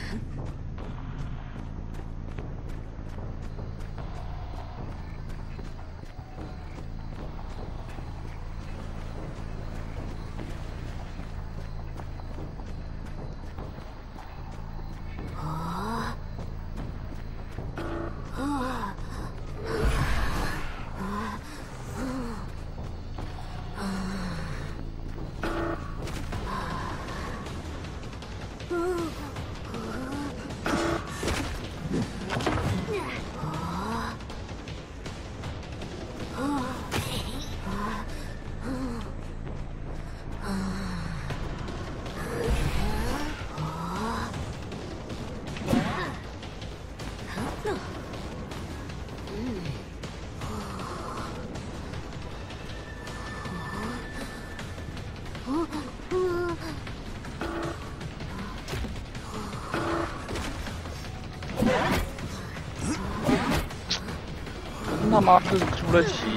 他妈是出了奇。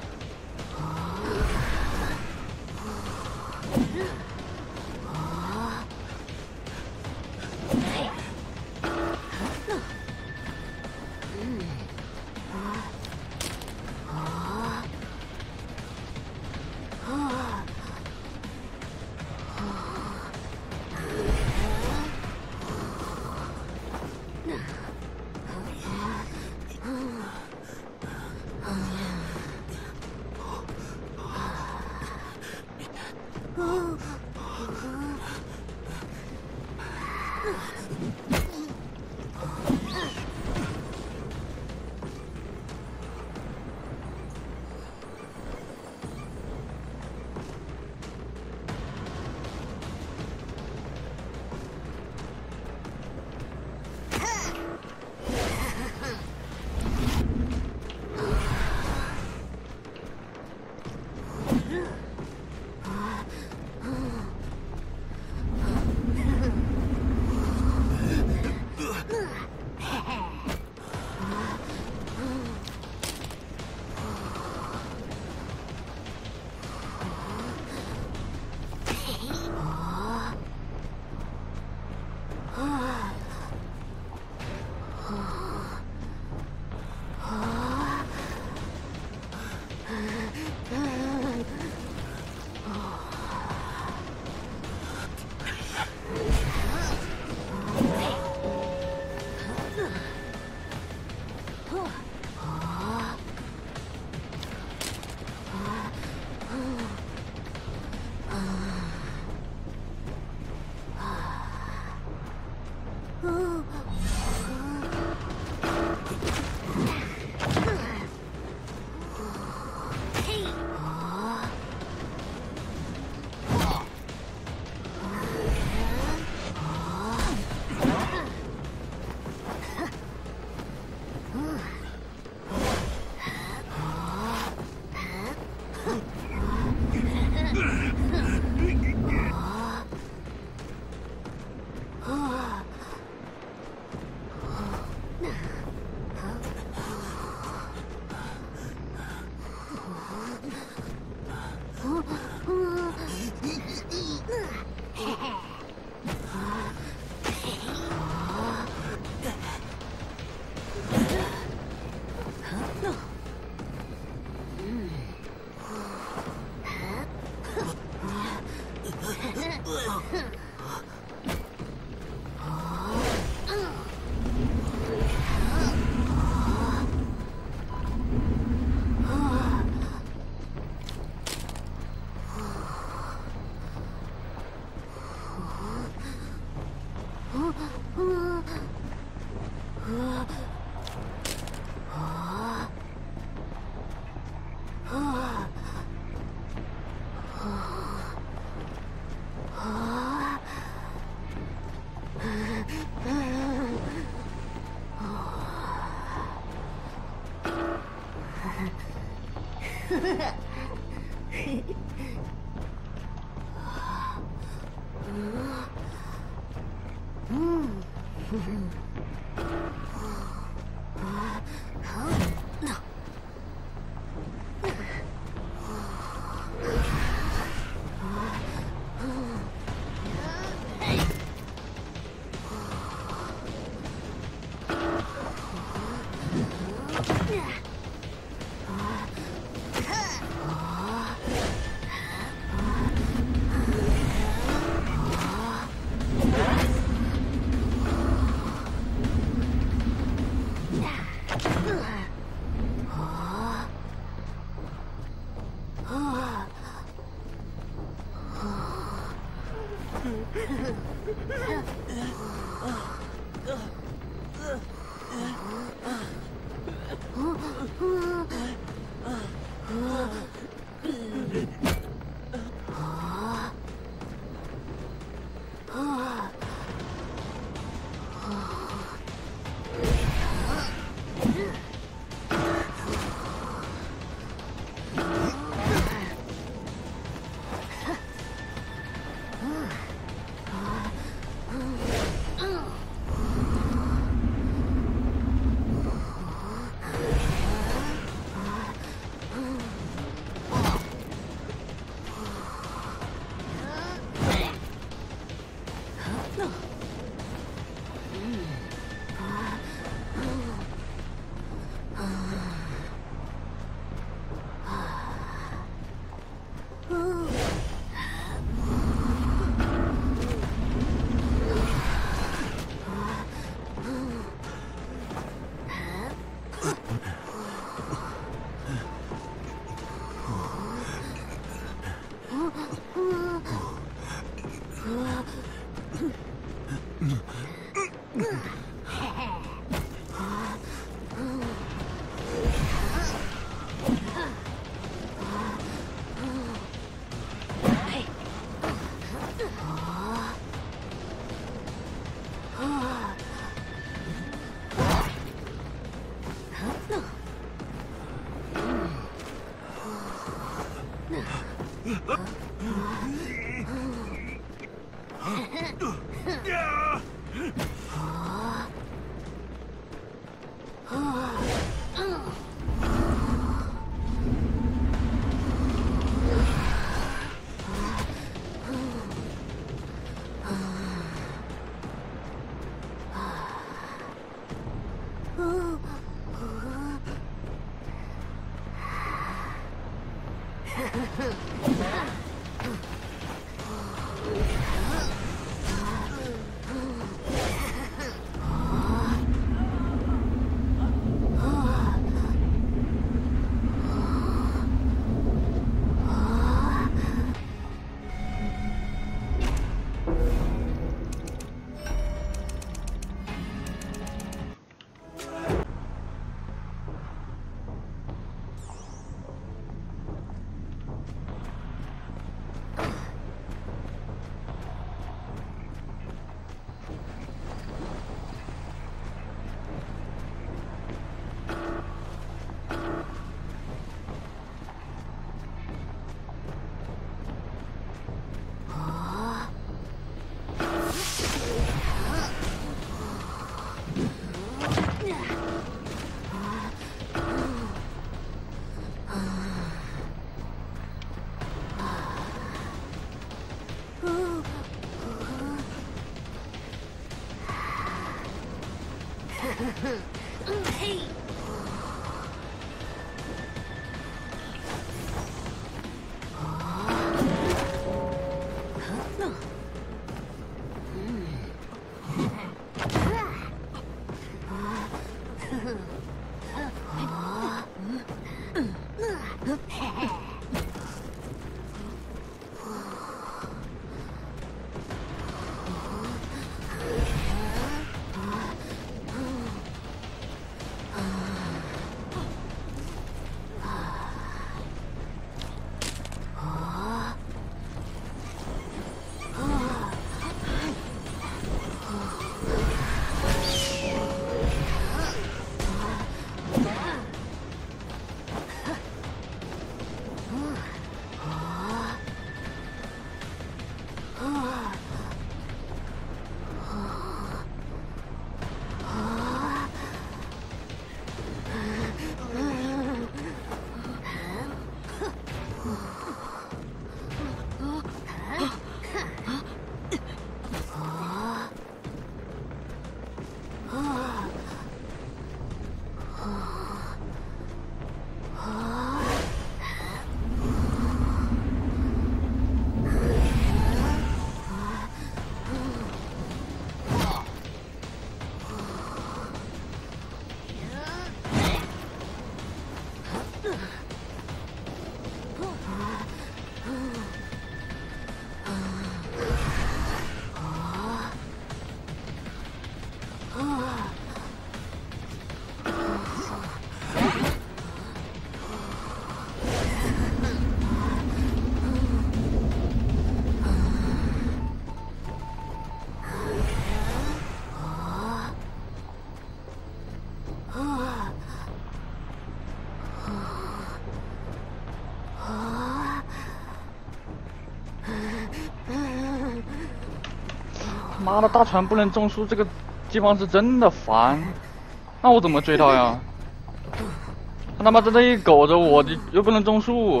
妈的，大船不能中树，这个基本上是真的烦。那我怎么追他呀？他他妈在这里苟着我，又不能中树，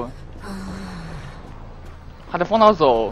还得放他走。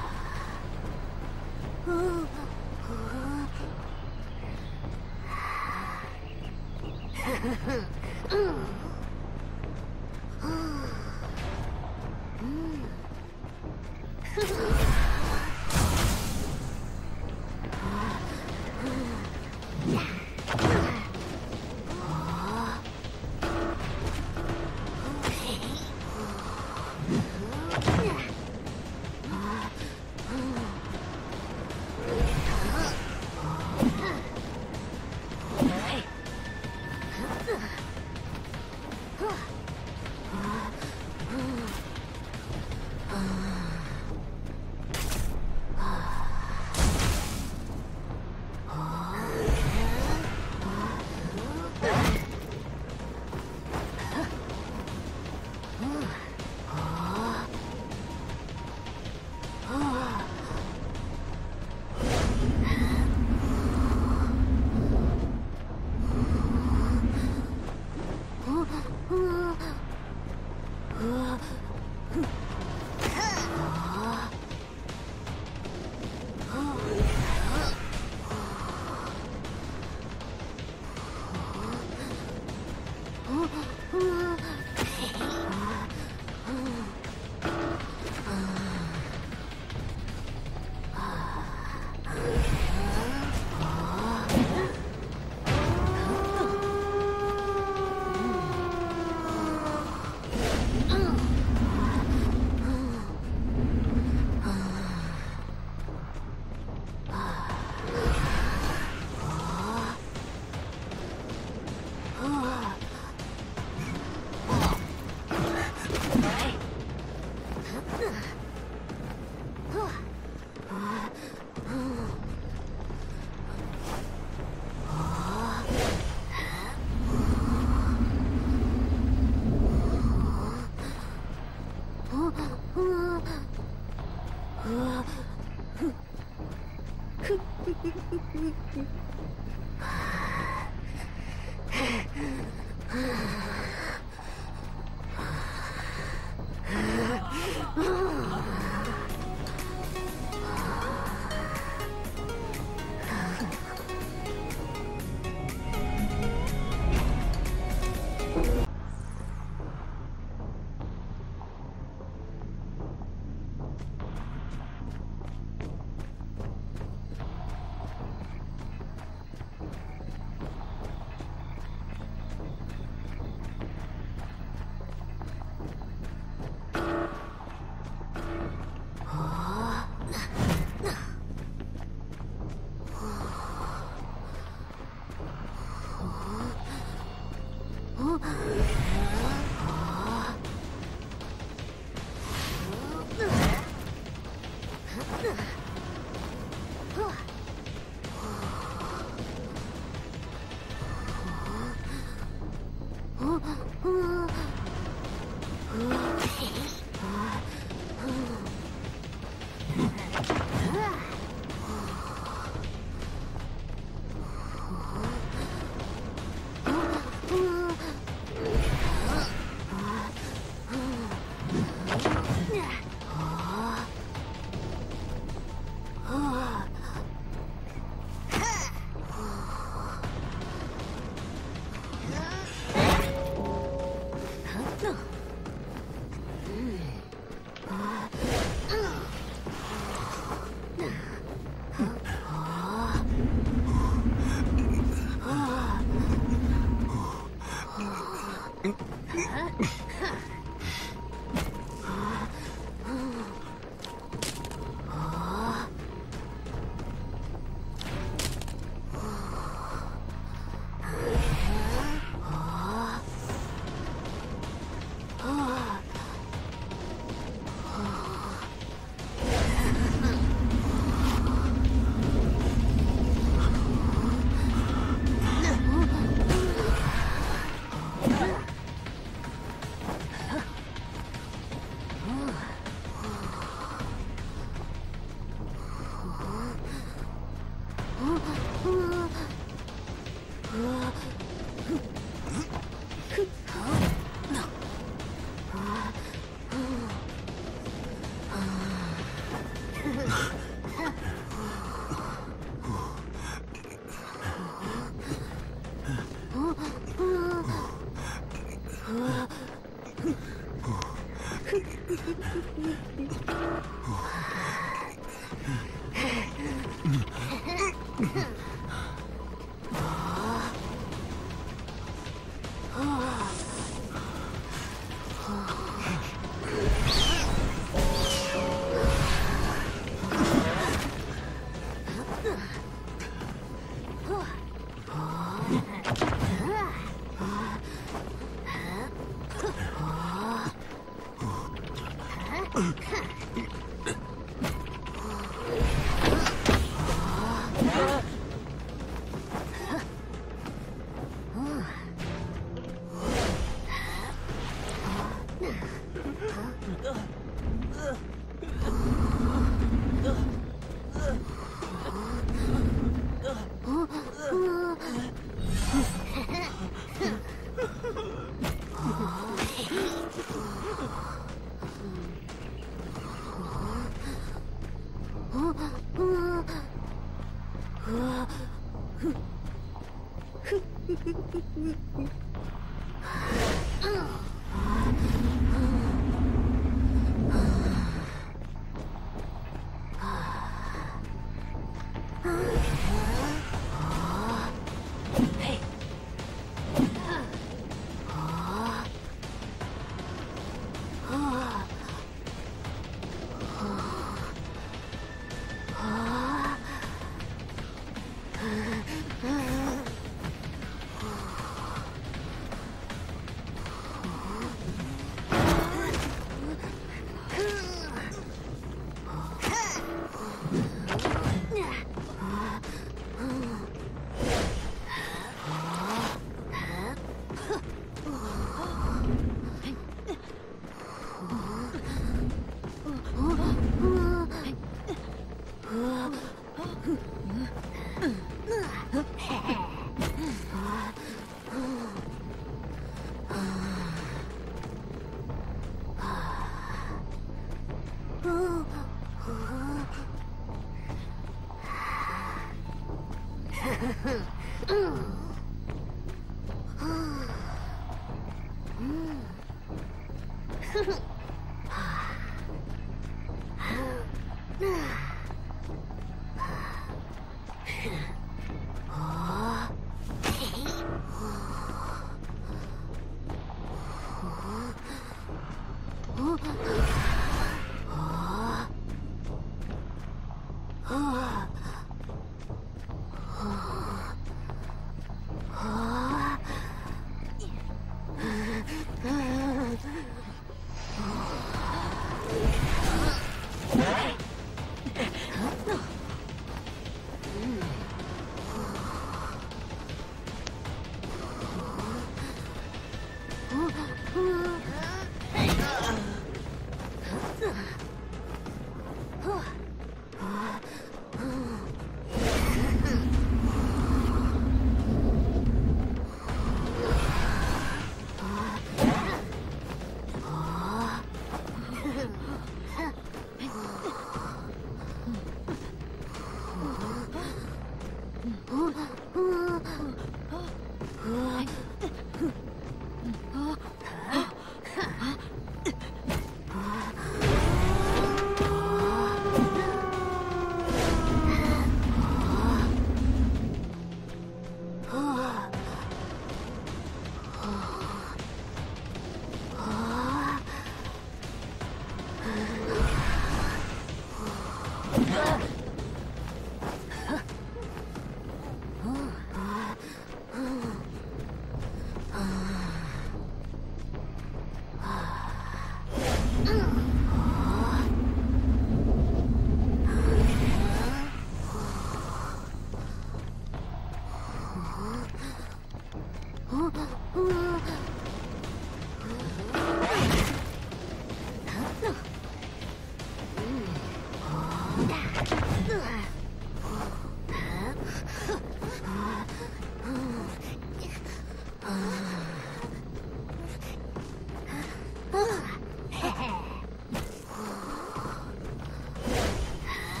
啊！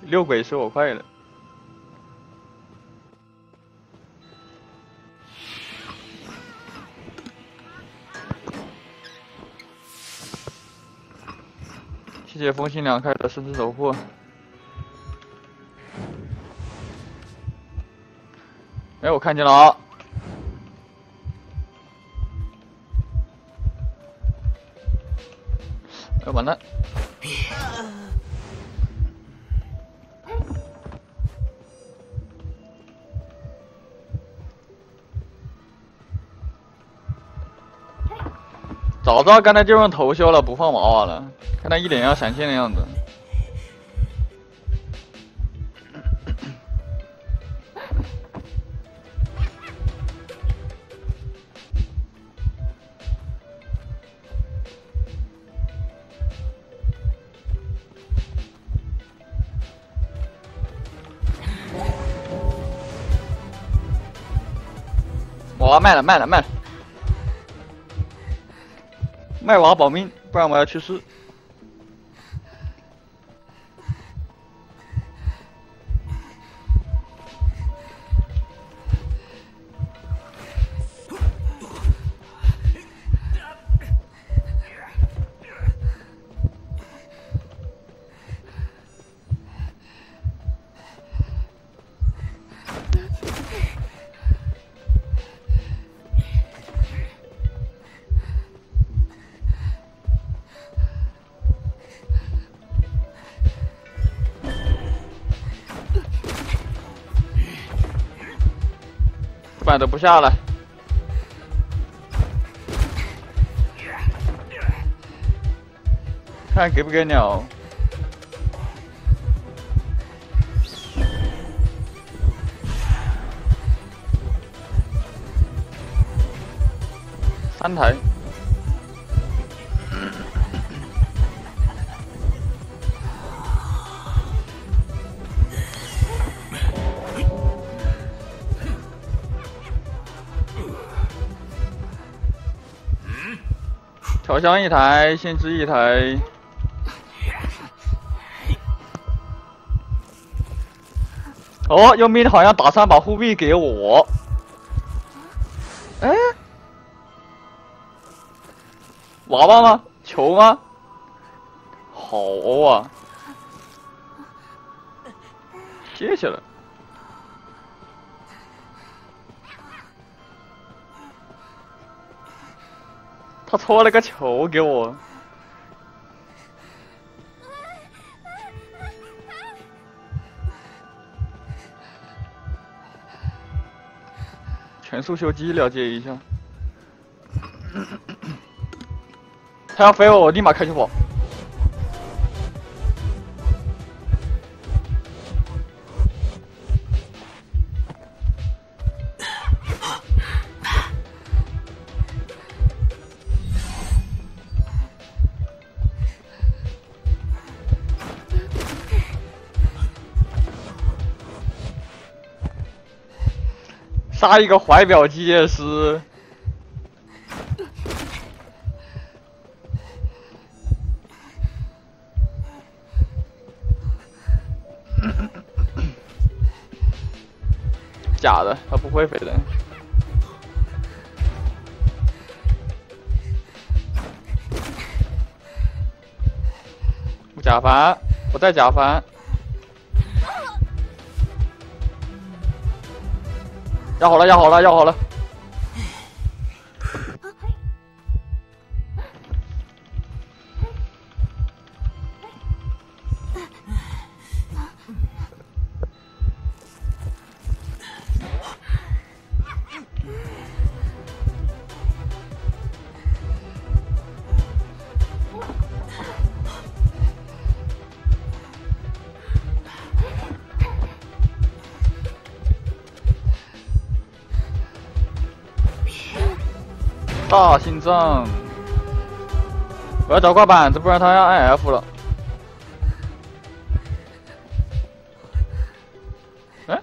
6轨是我快的。谢谢风心凉开的生之守护。哎，我看见了啊！哎，完了！早知道刚才就用头修了，不放娃娃了。看他一脸要闪现的样子。娃娃卖了，卖了，卖了。卖娃保命，不然我要去世。板都不下来，看给不给鸟。3台。调香1台，限制1台。哦，右边好像打3把护臂给我。哎，娃娃吗？球吗？好啊，谢谢了。他搓了个球给我。全速修机了解一下。他要飞我立马开球跑。杀一个怀表机械师。假的，他不会飞的。假凡，我带假凡。要好了，要好了，要好了！大心脏，我要找挂板子，不然他要 IF 了。哎，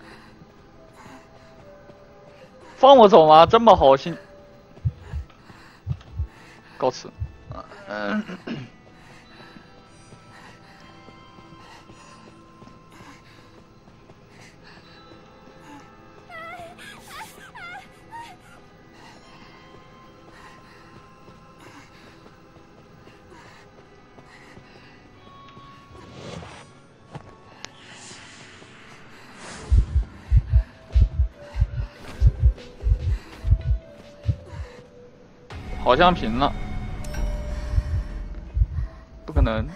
放我走吗？这么好心，告辞。 好像平了，不可能。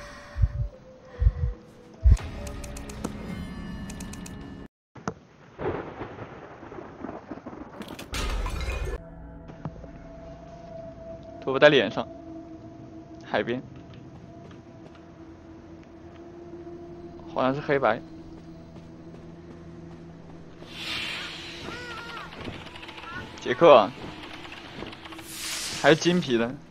头发在脸上，海边，好像是黑白。杰克，还是金皮的。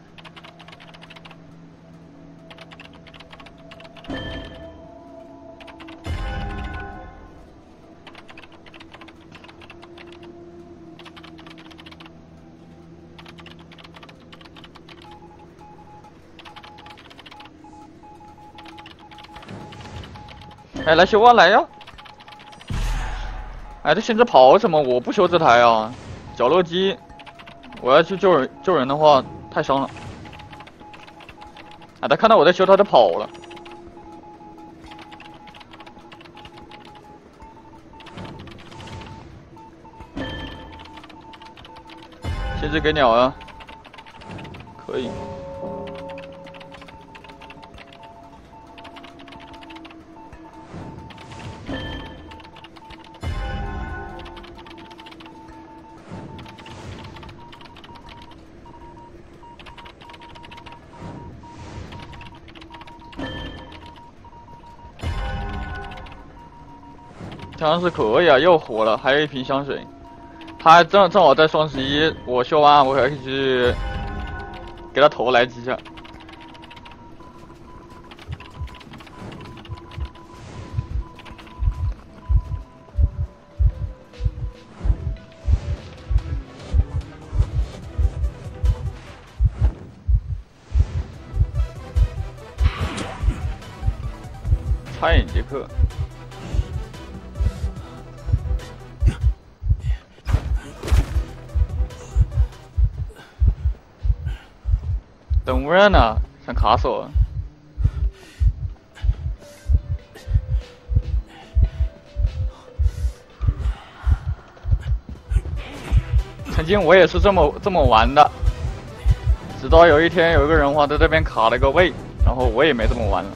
哎，来修啊，来呀！哎，这现在跑什么？我不修这台啊，绞肉机。我要去救人的话，太伤了。啊，他看到我在修，他就跑了。限制给鸟啊，可以。像是可以啊，又活了，还有一瓶香水。他还正好在双11，我修完我还可以去给他头来几下。差一点杰克。等无人呢，想卡死我。曾经我也是这么玩的，直到有一天有一个人话在这边卡了个位，然后我也没这么玩了。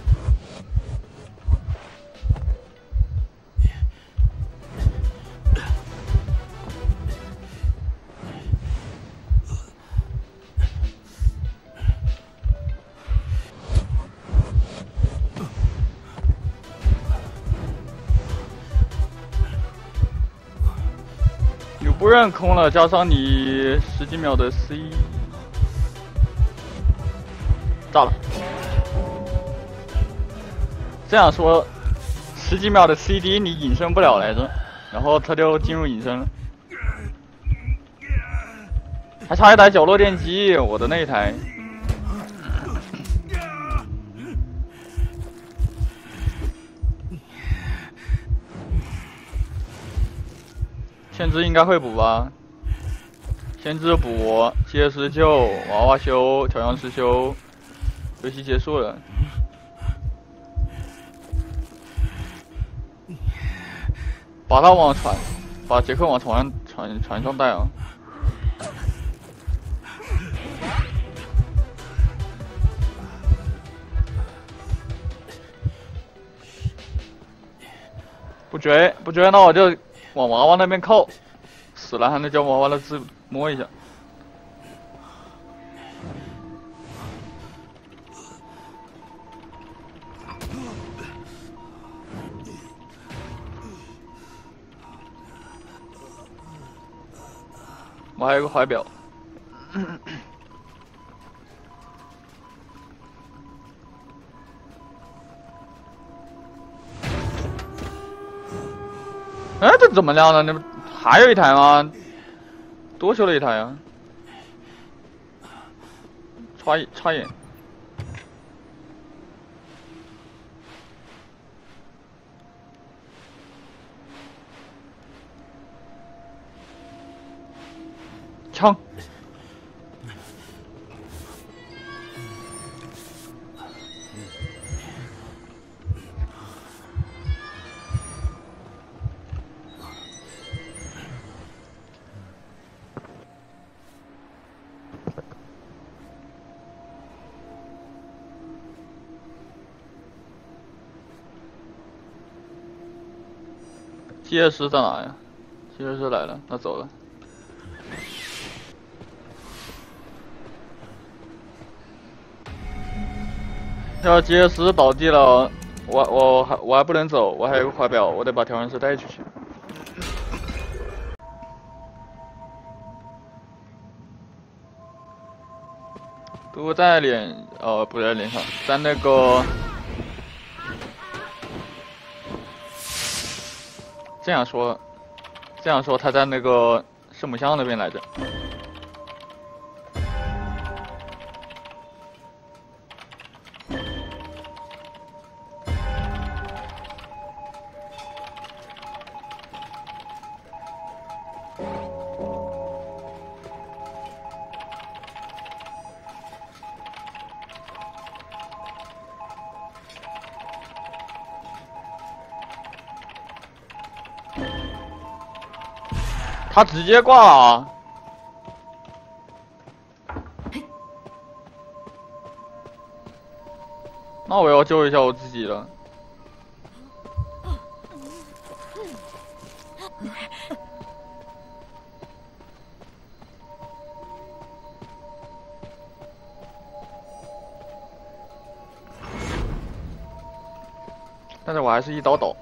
不认空了，加上你10几秒的 C， 炸了。这样说，10几秒的 CD 你隐身不了来着，然后他就进入隐身了。还差一台角落电机，我的那一台。先知应该会补吧？先知补，接师救，娃娃修，调香师修，游戏结束了。把他往船，把杰克往船上带啊！不追，那我就往娃娃那边靠，死了还能叫娃娃的字摸一下。我还有个怀表。哎，这怎么样了？那还有一台吗？多修了一台啊！插眼。枪。 机械师在哪呀？机械师来了，他走了。要机械师倒地了，我还不能走，我还有个怀表，我得把调音师带出去。都在脸，不在脸上，在那个。这样说，他在那个圣母像那边来着。他直接挂了啊！那我要救一下我自己了。但是我还是一刀倒。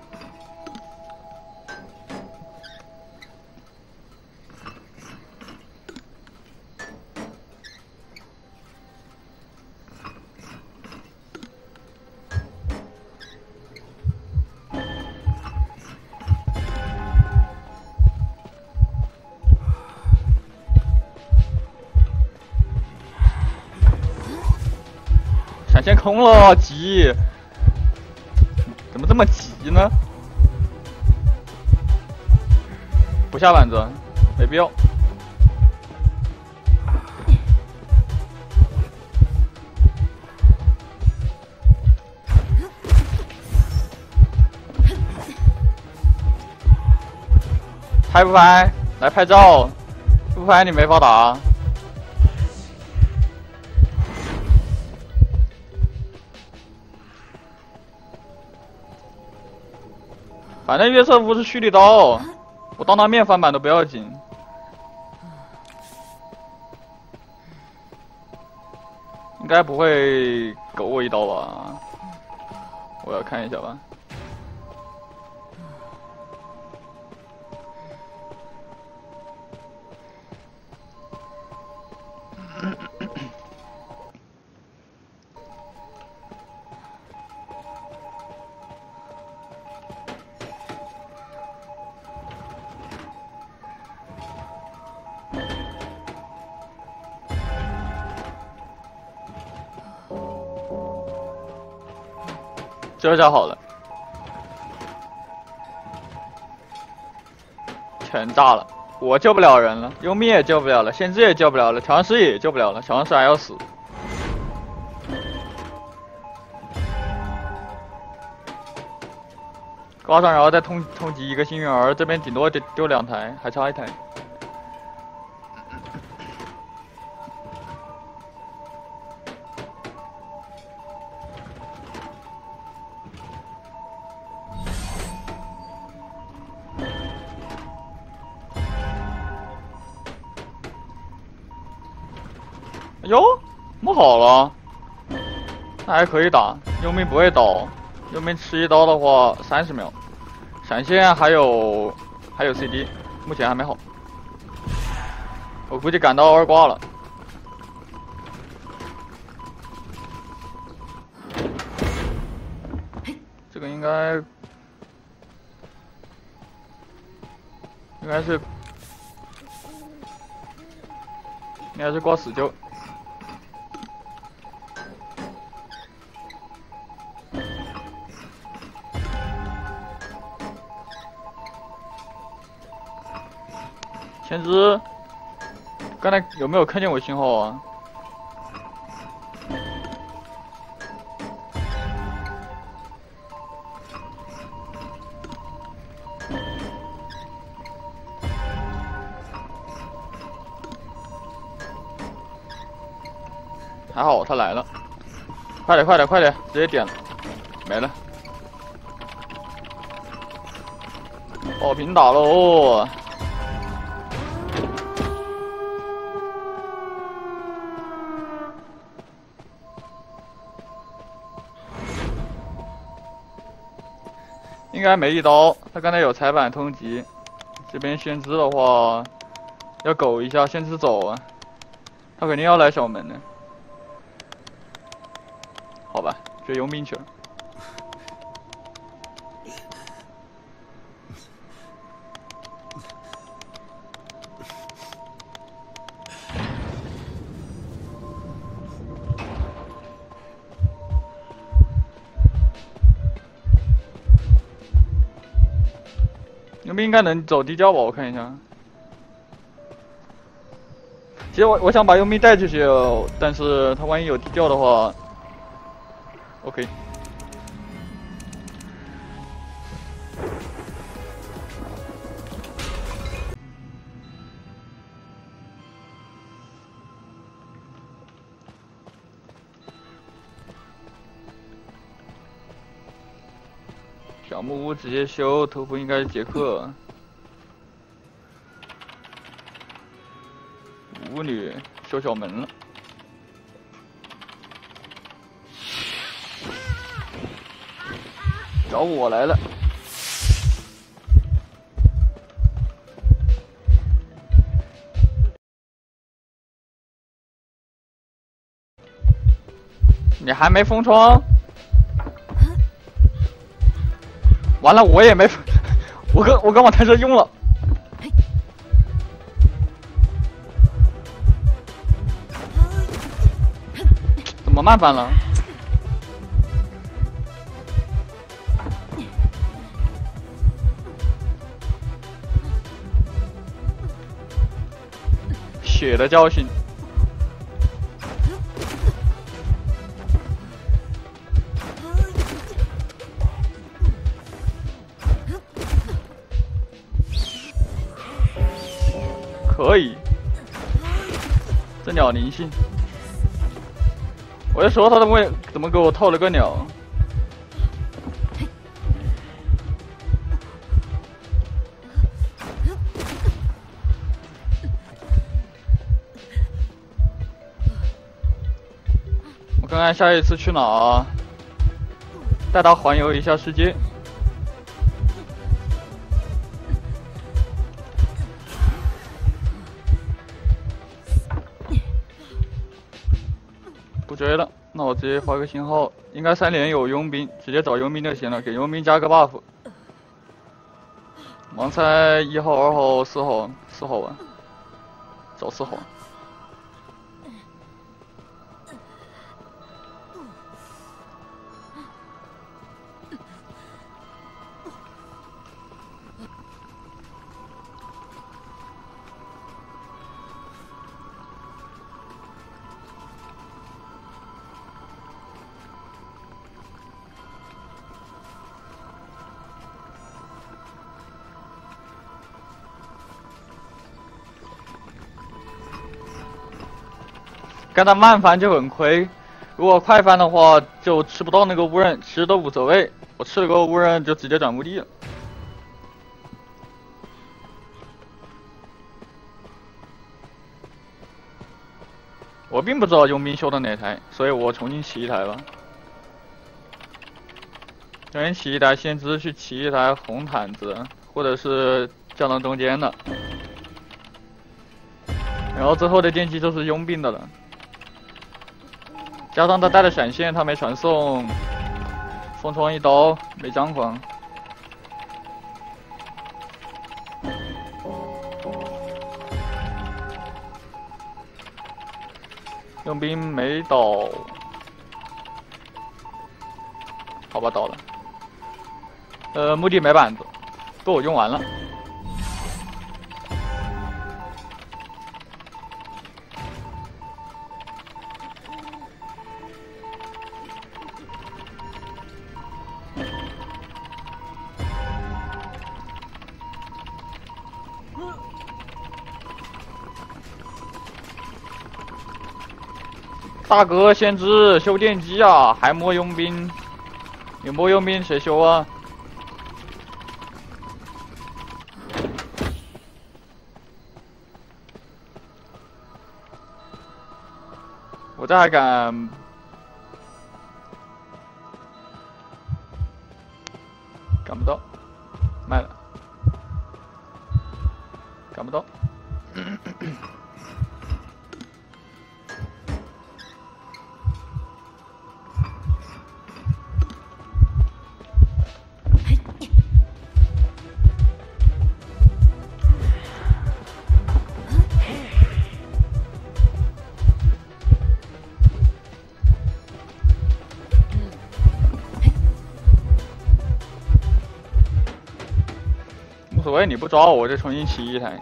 闪现空了，急！怎么这么急呢？不下板子，没必要。拍不拍？来拍照，不拍你没法打。反正约瑟夫是蓄力刀，我当他面翻板都不要紧。应该不会狗我一刀吧？我要看一下吧。这下好了，全炸了，我救不了人了，优米也救不了了，先知也救不了了，调音师也救不了了，调音师还要死。挂上，然后再通缉一个幸运儿，这边顶多丢2台，还差1台。哟，摸好了，那还可以打。幽冥不会倒，幽冥吃1刀的话30秒，闪现还有 CD， 目前还没好。我估计赶到2挂了。这个应该是挂死救。先知，刚才有没有看见我信号啊？还好他来了，快点，直接点了，没了。 爆屏打喽！应该没一刀，他刚才有踩板通缉。这边先知的话，要苟一下，先知走啊，他肯定要来小门的。好吧，追佣兵去了。佣兵应该能走地窖吧？我看一下。其实我想把佣兵带出去，但是他万一有地窖的话 ，OK。小木屋直接修，头部应该是杰克。舞女修小门了。找我来了。你还没封窗？完了，我也没，我刚往台车用了。怎么慢翻了？血的教训。可以，这鸟灵性。我就说他怎么给我套了个鸟？我看看下一次去哪儿，带他环游一下世界。不追了，那我直接发个信号，应该3连有佣兵，直接找佣兵就行了，给佣兵加个 buff。盲猜1号、2号、4号，4号吧，找4号。跟他慢翻就很亏，如果快翻的话就吃不到那个乌刃，其实都无所谓。我吃了个乌刃就直接转墓地了。我并不知道佣兵修的哪台，所以我重新骑一台吧。重新骑一台先知去骑一台红毯子，或者是降到中间的，然后之后的电机就是佣兵的了。加上他带了闪现，他没传送，封窗1刀没张狂。佣兵没倒，好吧，倒了。墓地没板子，被我用完了。大哥，先知修电机啊，还摸佣兵？你摸佣兵谁修啊？ 我这还敢？赶不到，卖了，赶不到。无所谓，你不抓我，我就重新骑一台。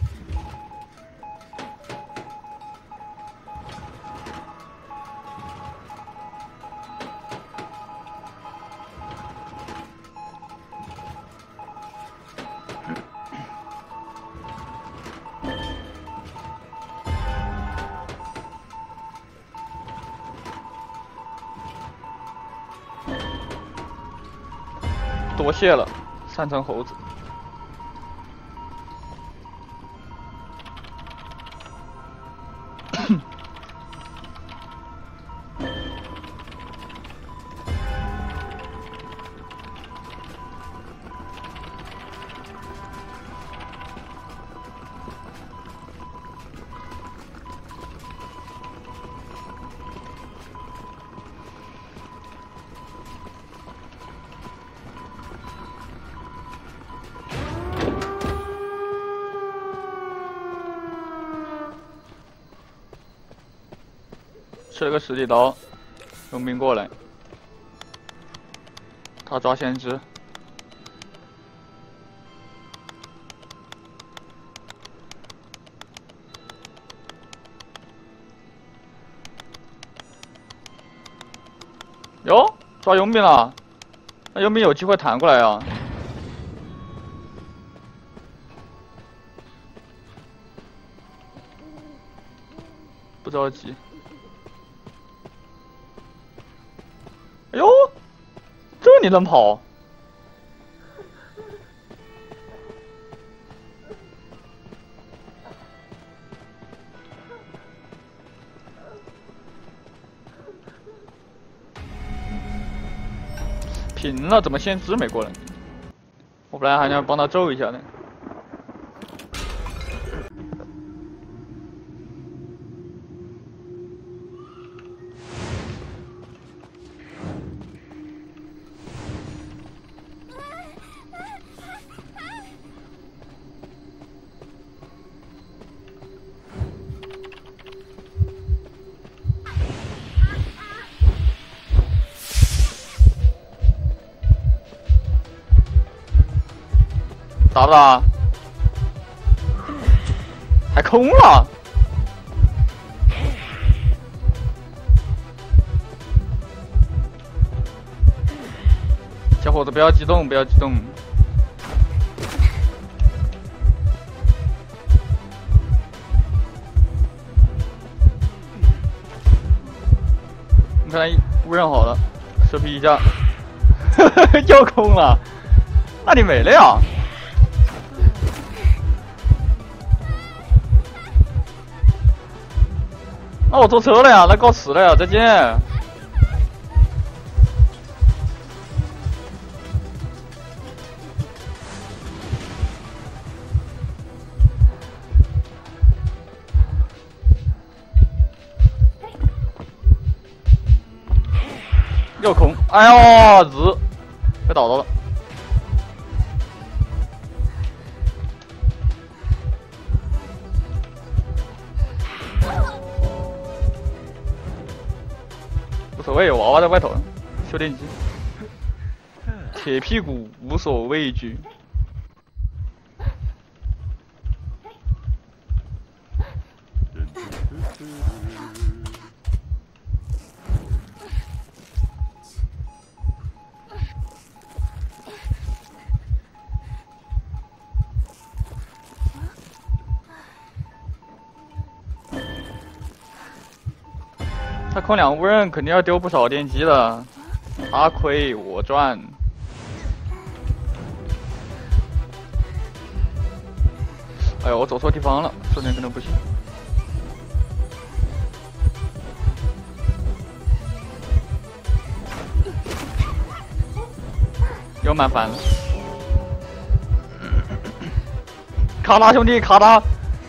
多谢了，3层猴子。吃了个实体刀，佣兵过来，他抓先知。哟，抓佣兵了，那佣兵有机会弹过来啊！不着急。 哎呦，这你能跑？平了，怎么先知没过来？我本来还想帮他咒一下呢。 打不打？还空了！小伙子，不要激动，不要激动。你看无人好了，蛇皮一架，又空了，那你没了呀？ 那我坐车了呀，那告辞了呀，再见。又空，哎呦，日，被打到了。 无所谓，娃娃在外头，修电机，铁屁股无所畏惧。他空2无人肯定要丢不少电机的，他亏我赚。哎呦，我走错地方了，这边可能不行。 又慢翻了。卡他兄弟，卡他！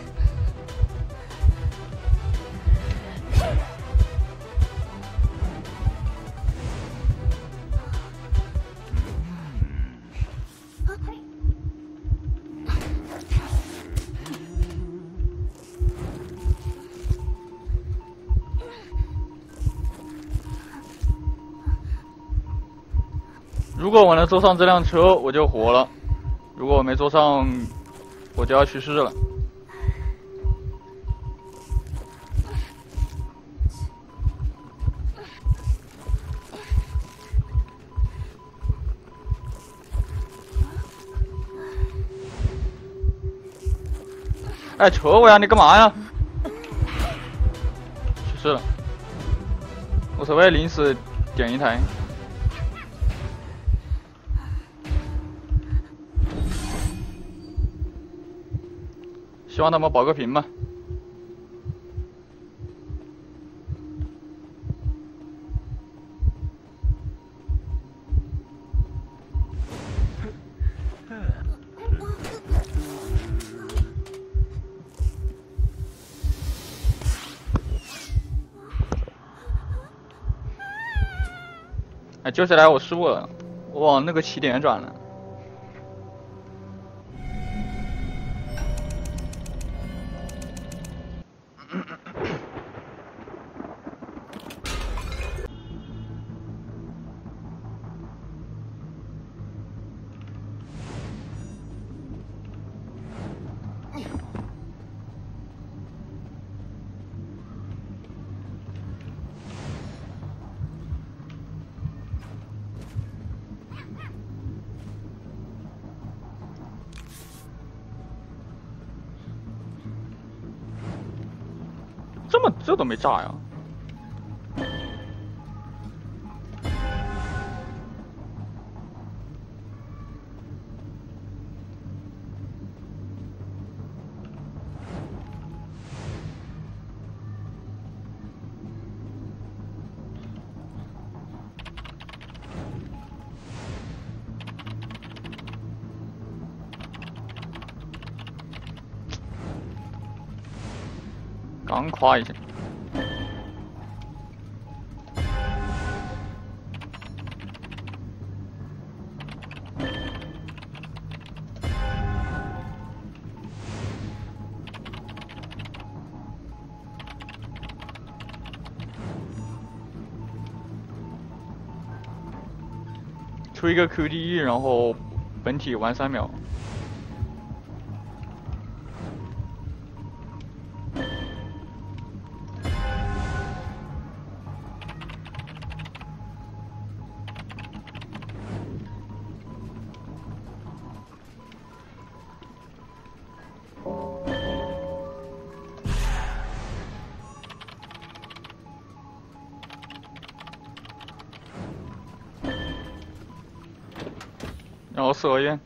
如果我能坐上这辆车，我就活了；如果我没坐上，我就要去世了。哎，求我呀！你干嘛呀？去世了。无所谓，临时点一台。希望他们保个平吧。哎，救下来我失误了，我往那个起点转了。这都没炸呀！刚夸一下。出一个 QTE， 然后本体玩3秒。然后4合院，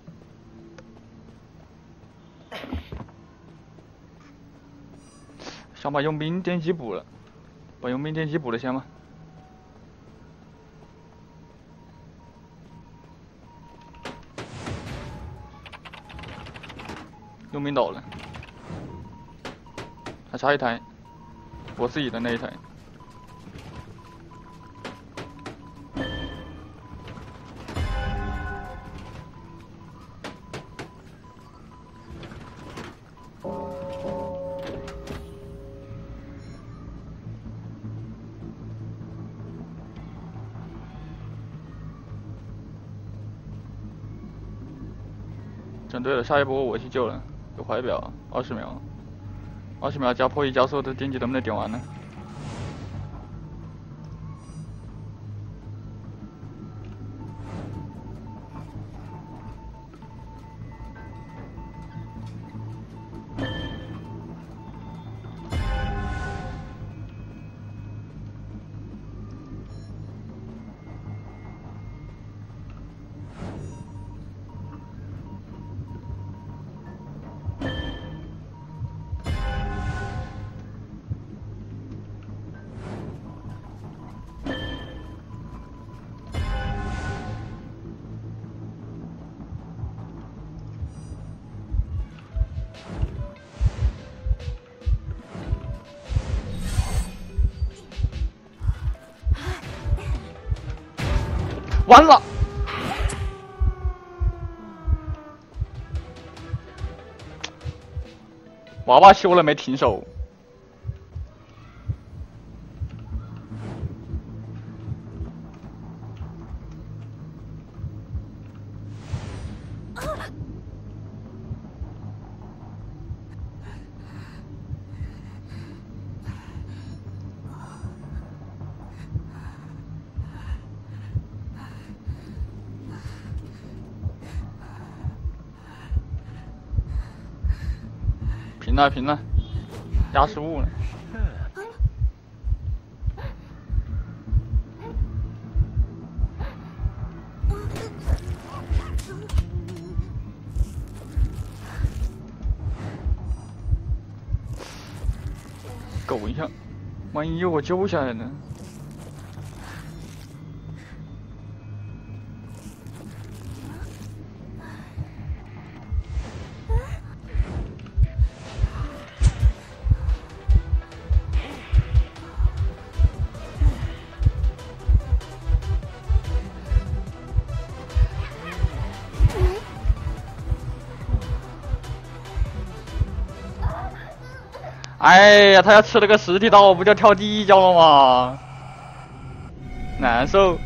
想把佣兵电击补了，把佣兵电击补了先吧。佣兵倒了，还差一台，我自己的那一台。整对了，下一波我去救了，有怀表，20秒，20秒加破译加速的电击能不能点完呢？ 完了！娃娃修了没停手。平了，压失误了。苟一下，万一我救下来呢？哎呀，他要吃了个实体刀，不就跳第一跤了吗？难受。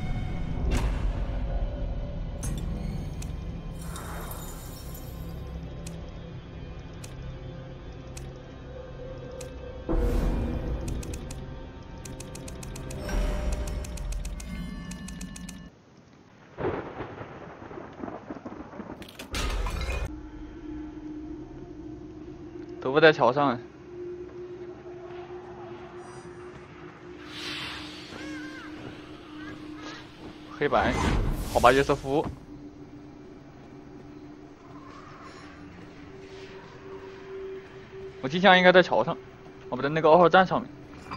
都不在桥上。黑白，好吧，约瑟夫。我机枪应该在桥上，我不在那个2号站上面。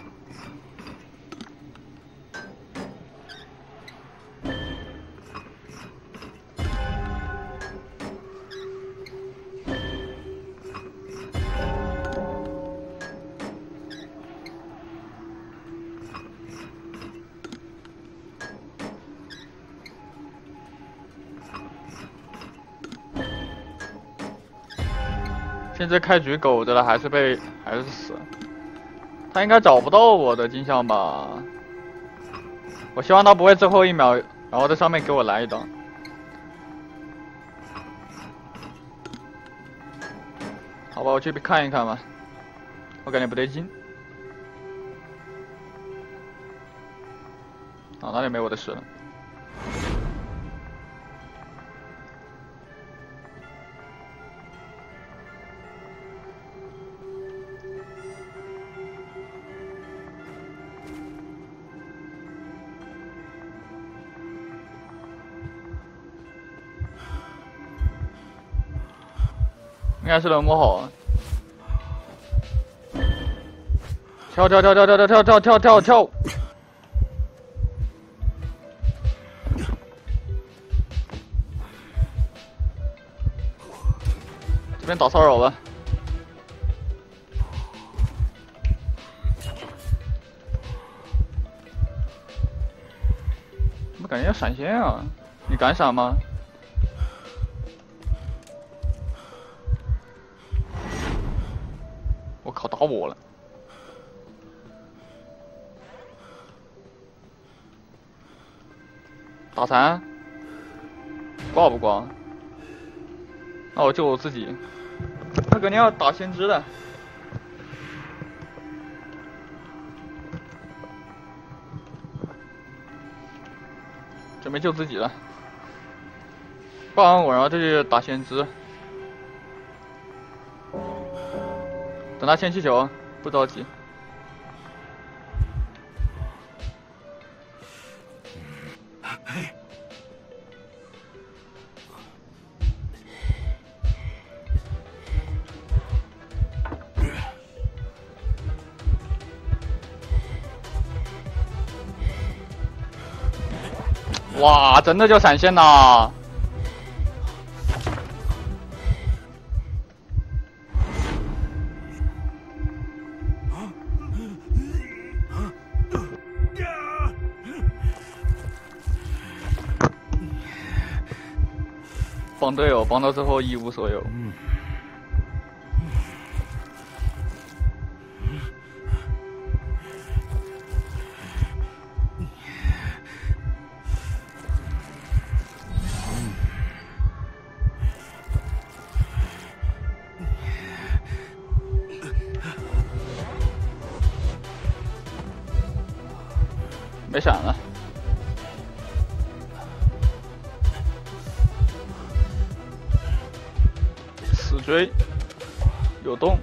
现在开局苟着了，还是死，他应该找不到我的金像吧？我希望他不会最后1秒，然后在上面给我来一刀。好吧，我去看一看吧，我感觉不对劲。啊，那里没我的事了。应该是能摸好。跳！这边打骚扰吧。我感觉要闪现啊！你敢闪吗？我靠，打我了！打残，挂不挂？那我救我自己。他肯定要打先知的。准备救自己了。挂完我，然后就去打先知。等他牵气球，不着急。哇，真的就闪现呐！ 帮队友，帮到最后一无所有。没闪了。死追，有洞，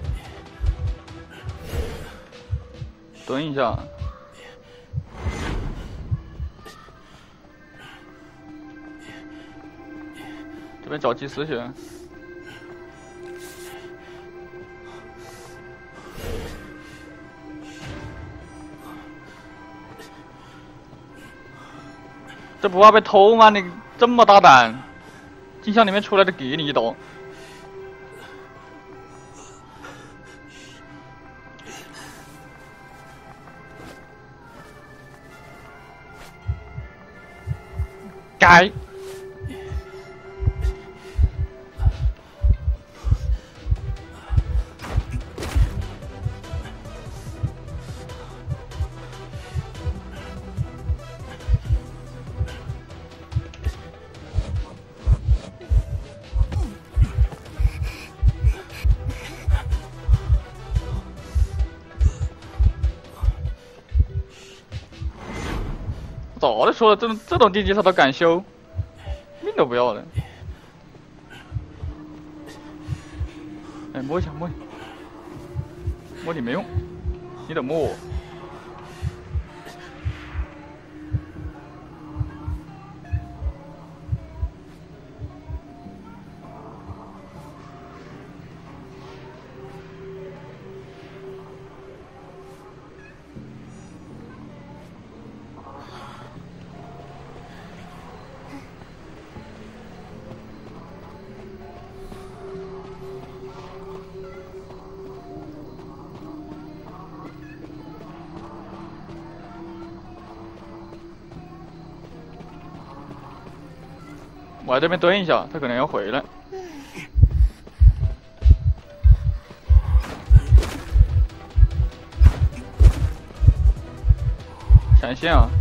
蹲一下。这边找祭司去。这不怕被偷吗？你这么大胆，镜像里面出来的给你一刀。该。早就说了，这种地基他都敢修，命都不要了。哎，摸一下，摸一下，摸你没用，你得摸我。我在这边蹲一下，他可能要回来。闪现啊！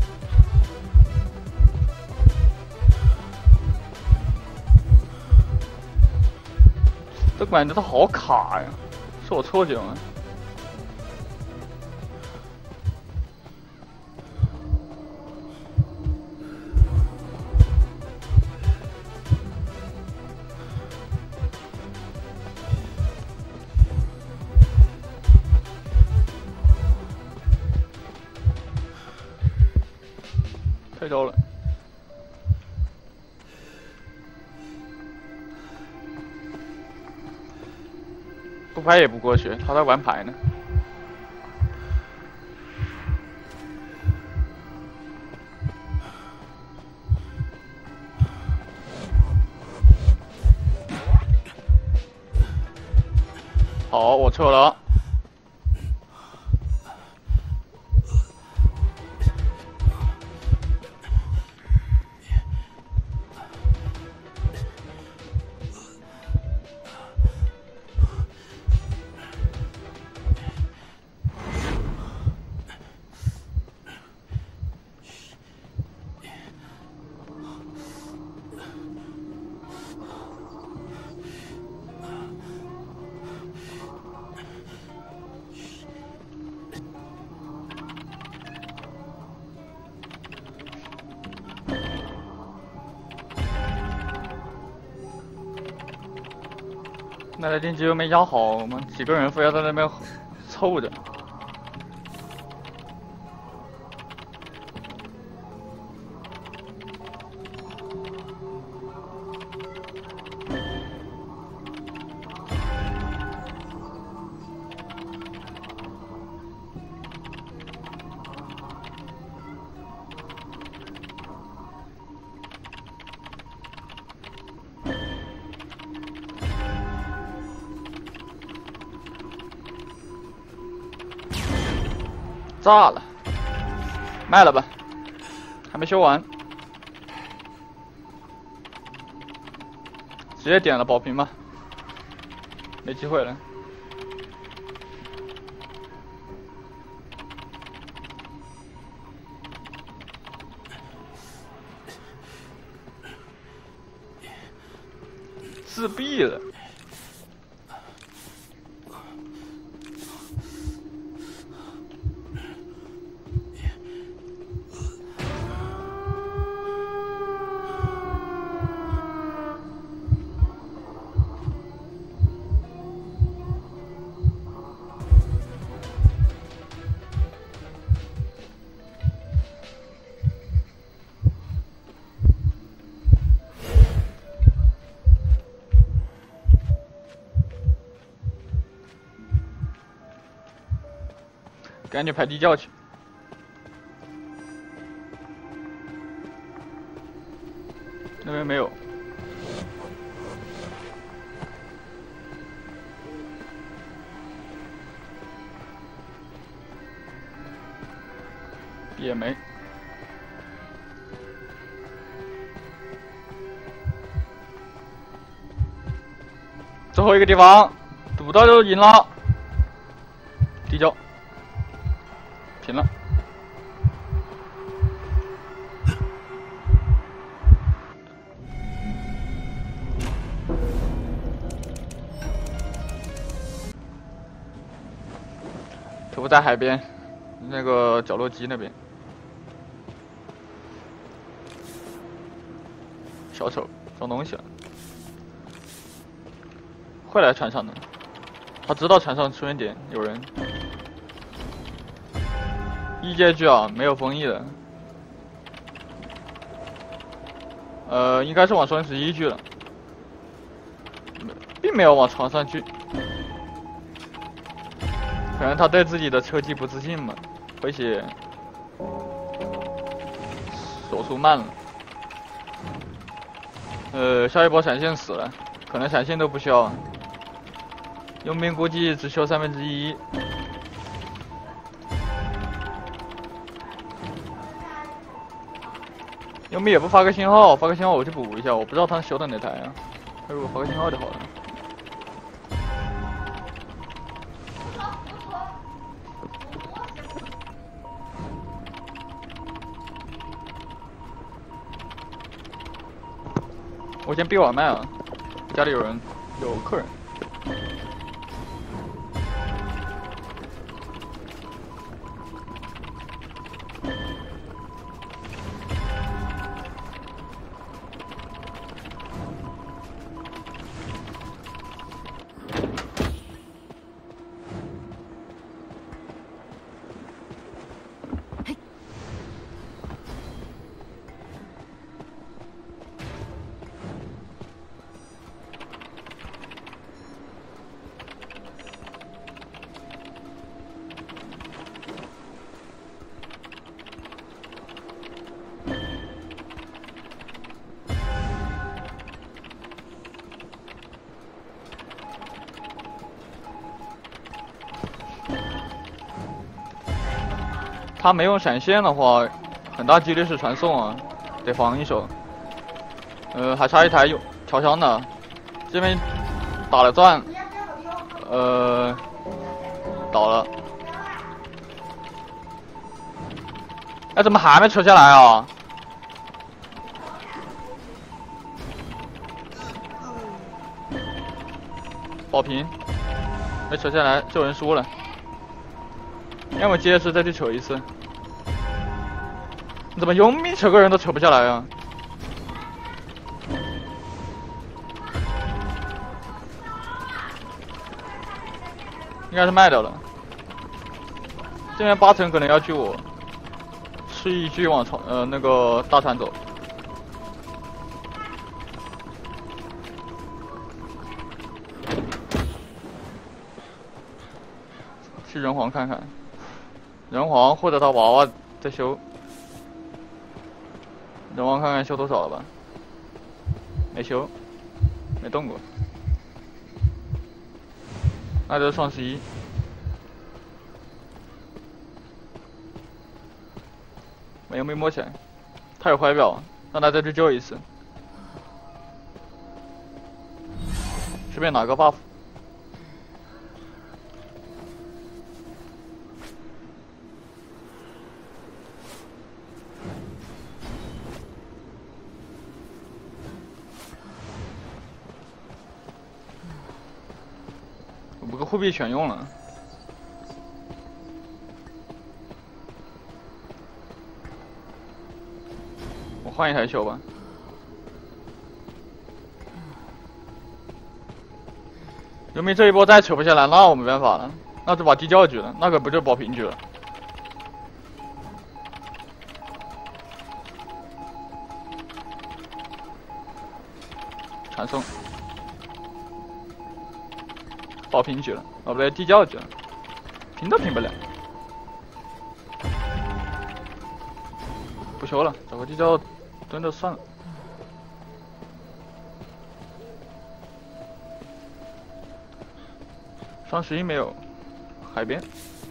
这管子它好卡呀，是我错觉吗？太高了，不拍也不过去，他在玩牌呢。好，我撤了。那台电机又没压好，我们几个人非要在那边凑着。炸了，卖了吧，还没修完。 直接点了保平吧，没机会了。自闭了。赶紧排地窖去。那边没有。也没。最后一个地方，堵到就赢了。地窖。平了。图在海边，那个角落机那边。小丑装东西了，会来船上的。他知道船上出现点有人。异界剧啊，没有封印的。应该是往双11去了，并没有往床上去。可能他对自己的车技不自信嘛，回血手速慢了。下一波闪现死了，可能闪现都不需要。佣兵估计只修1/3。佣兵也不发个信号，发个信号我去补一下，我不知道他修的哪台啊。他如果发个信号就好了。我先闭碗麦啊，家里有客人。他没用闪现的话，很大几率是传送啊，得防一手。还差一台有调香的，这边打了钻，倒了。哎，怎么还没撤下来啊？保平，没撤下来，救人输了。要么接着再去扯一次。你怎么佣兵扯个人都扯不下来啊？应该是卖掉了。这边8层可能要救我，吃一句往那个大船走。去人皇看看。人皇或者他娃娃在修，人皇看看修多少了吧？没修，没动过。那就是双11。没摸起来，他有怀表，让他再去救一次。 随便拿个 buff。5个护臂全用了。 换一台球吧。游民这一波再扯不下来，那我没办法了，那就把地窖局了，那个不就保平局了？传送，保平局了，哦不对，地窖局了，平都平不了。 不修了，找个地窖蹲着算了。双11没有，海边，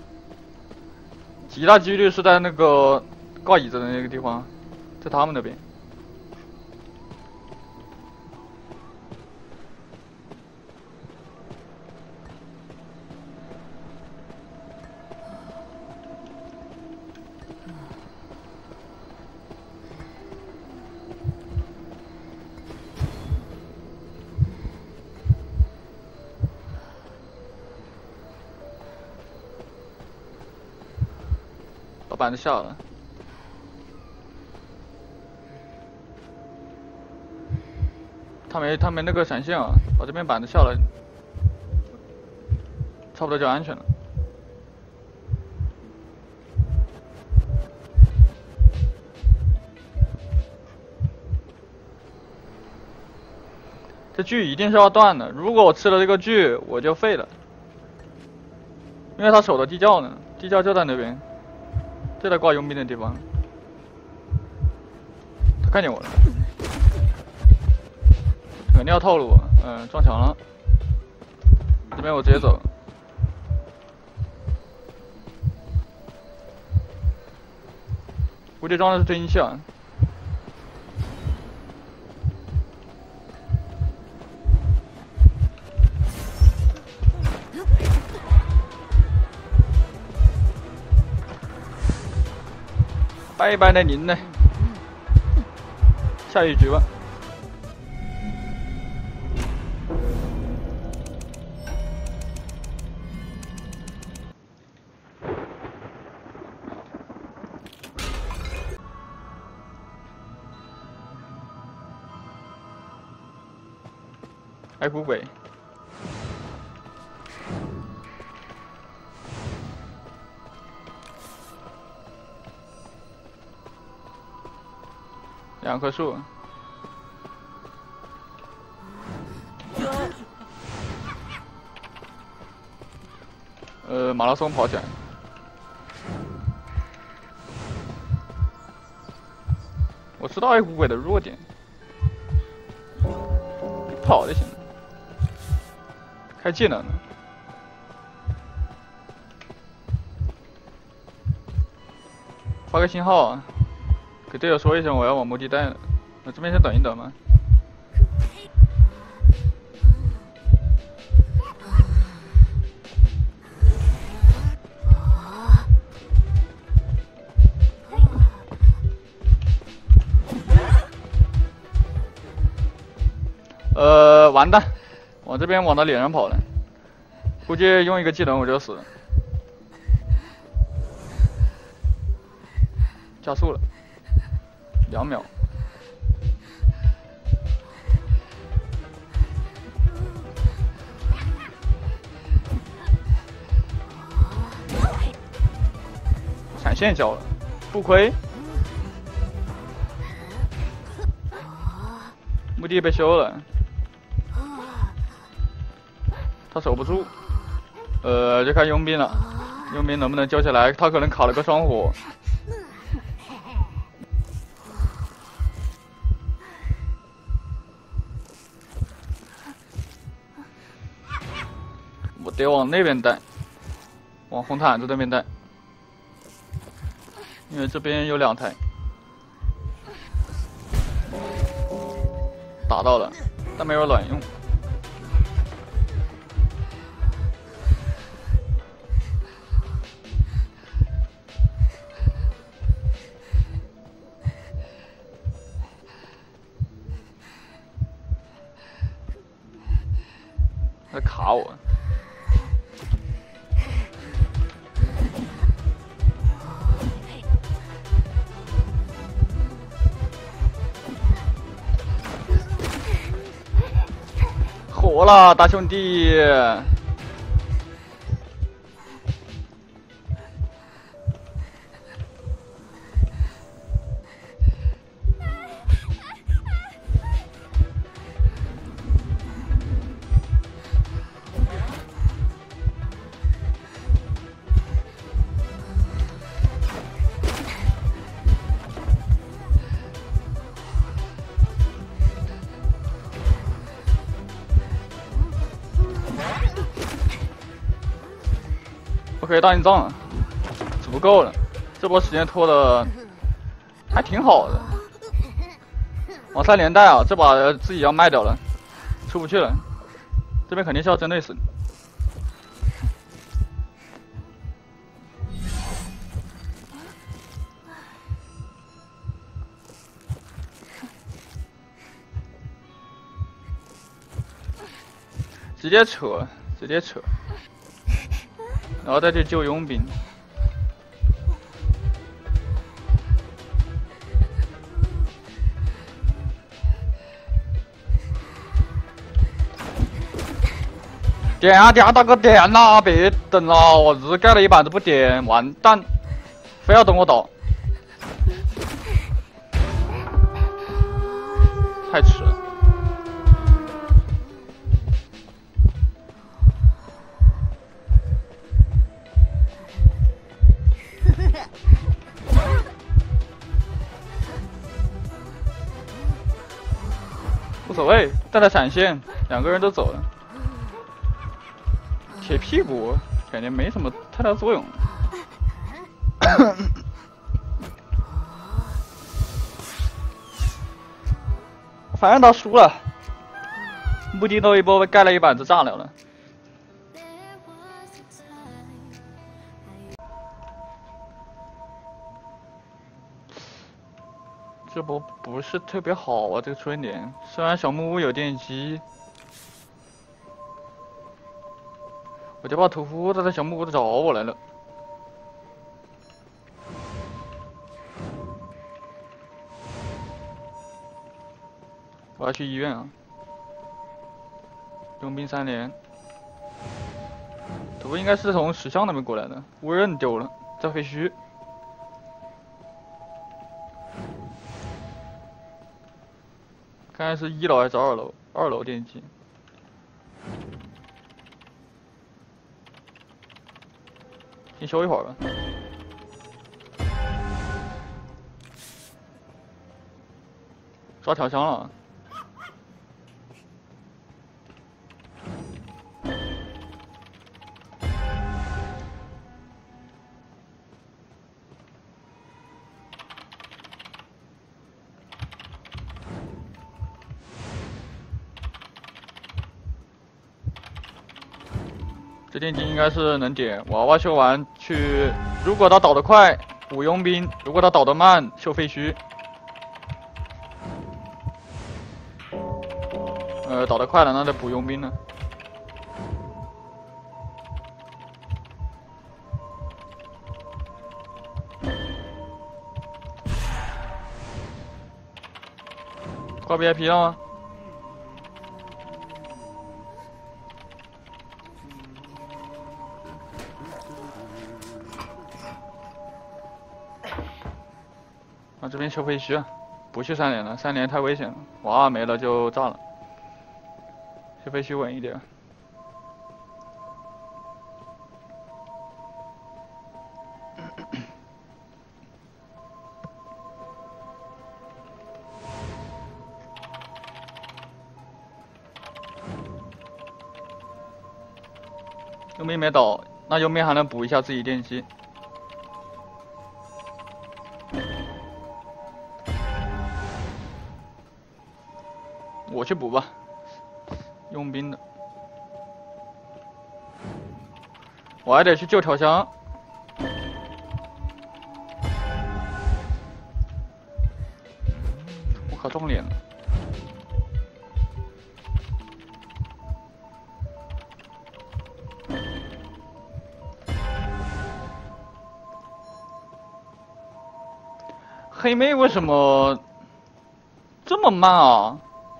极大几率是在那个挂椅子的那个地方，在他们那边。板子下了，他没那个闪现啊，把这边板子下了，差不多就安全了。这锯一定是要断的，如果我吃了这个锯，我就废了，因为他守的地窖呢，地窖就在那边。 就在挂佣兵的地方，他看见我了，肯定要套路我，撞墙了，这边我直接走，估计装的是推进器啊。 拜拜了您呢，下一局吧。挨古鬼。 2棵树，马拉松跑起来，我知道爱古鬼的弱点，跑就行了，开技能了，发个信号啊！ 给队友说一声，我要往墓地带了。那这边先等一等嘛。完蛋，往这边往他脸上跑了，估计用一个技能我就死了。加速了。 2秒，闪现交了，不亏。墓地被修了，他守不住，就看佣兵了，佣兵能不能救下来？他可能卡了个双火。 我得往那边带，往红毯子那边带，因为这边有2台，打到了，但没有卵用。 卡我。火了，大兄弟！我可以打你仗了，足够了。这波时间拖的还挺好的。往3连带啊，这把自己要卖掉了，出不去了。这边肯定是要针对死。直接扯，直接扯。然后再去救佣兵。点啊点啊，大哥点啦！别等了，我日盖了一板子不点，完蛋！非要等我倒，太迟了。无所谓，带带闪现，2个人都走了。铁屁股感觉没什么太大作用。反正他输了，目的都一波被盖了一板子炸了。这波不是特别好啊，这个出现点。虽然小木屋有电击，我就怕屠夫他在小木屋都找我来了。我要去医院啊！佣兵3连，屠夫应该是从石像那边过来的，无人丢了，在废墟。看看是1楼还是2楼？2楼电击。先休一会儿吧。抓调香了。这电击应该是能点，娃娃修完去。如果他倒得快，补佣兵；如果他倒得慢，修废墟。倒得快了，那得补佣兵了。挂 VIP 了吗？啊，这边修废墟，不去3连了，3连太危险了，娃娃没了就炸了。修废墟稳一点。佣兵没倒，那佣兵还能补一下自己电击。我去补吧，佣兵的，我还得去救调香。我靠，中脸了！ 黑妹为什么这么慢啊？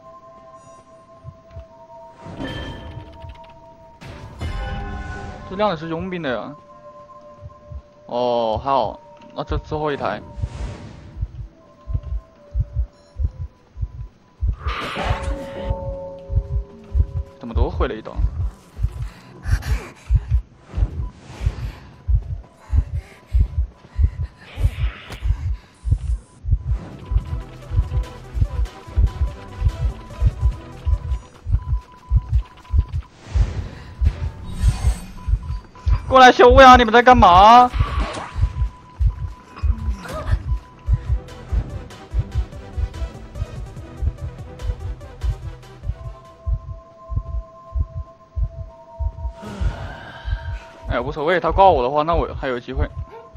这亮的是佣兵的呀。哦，还好，那这最后一台。怎么都毁了一刀？过来修呀！你们在干嘛？哎，无所谓，他挂我的话，那我还有机会。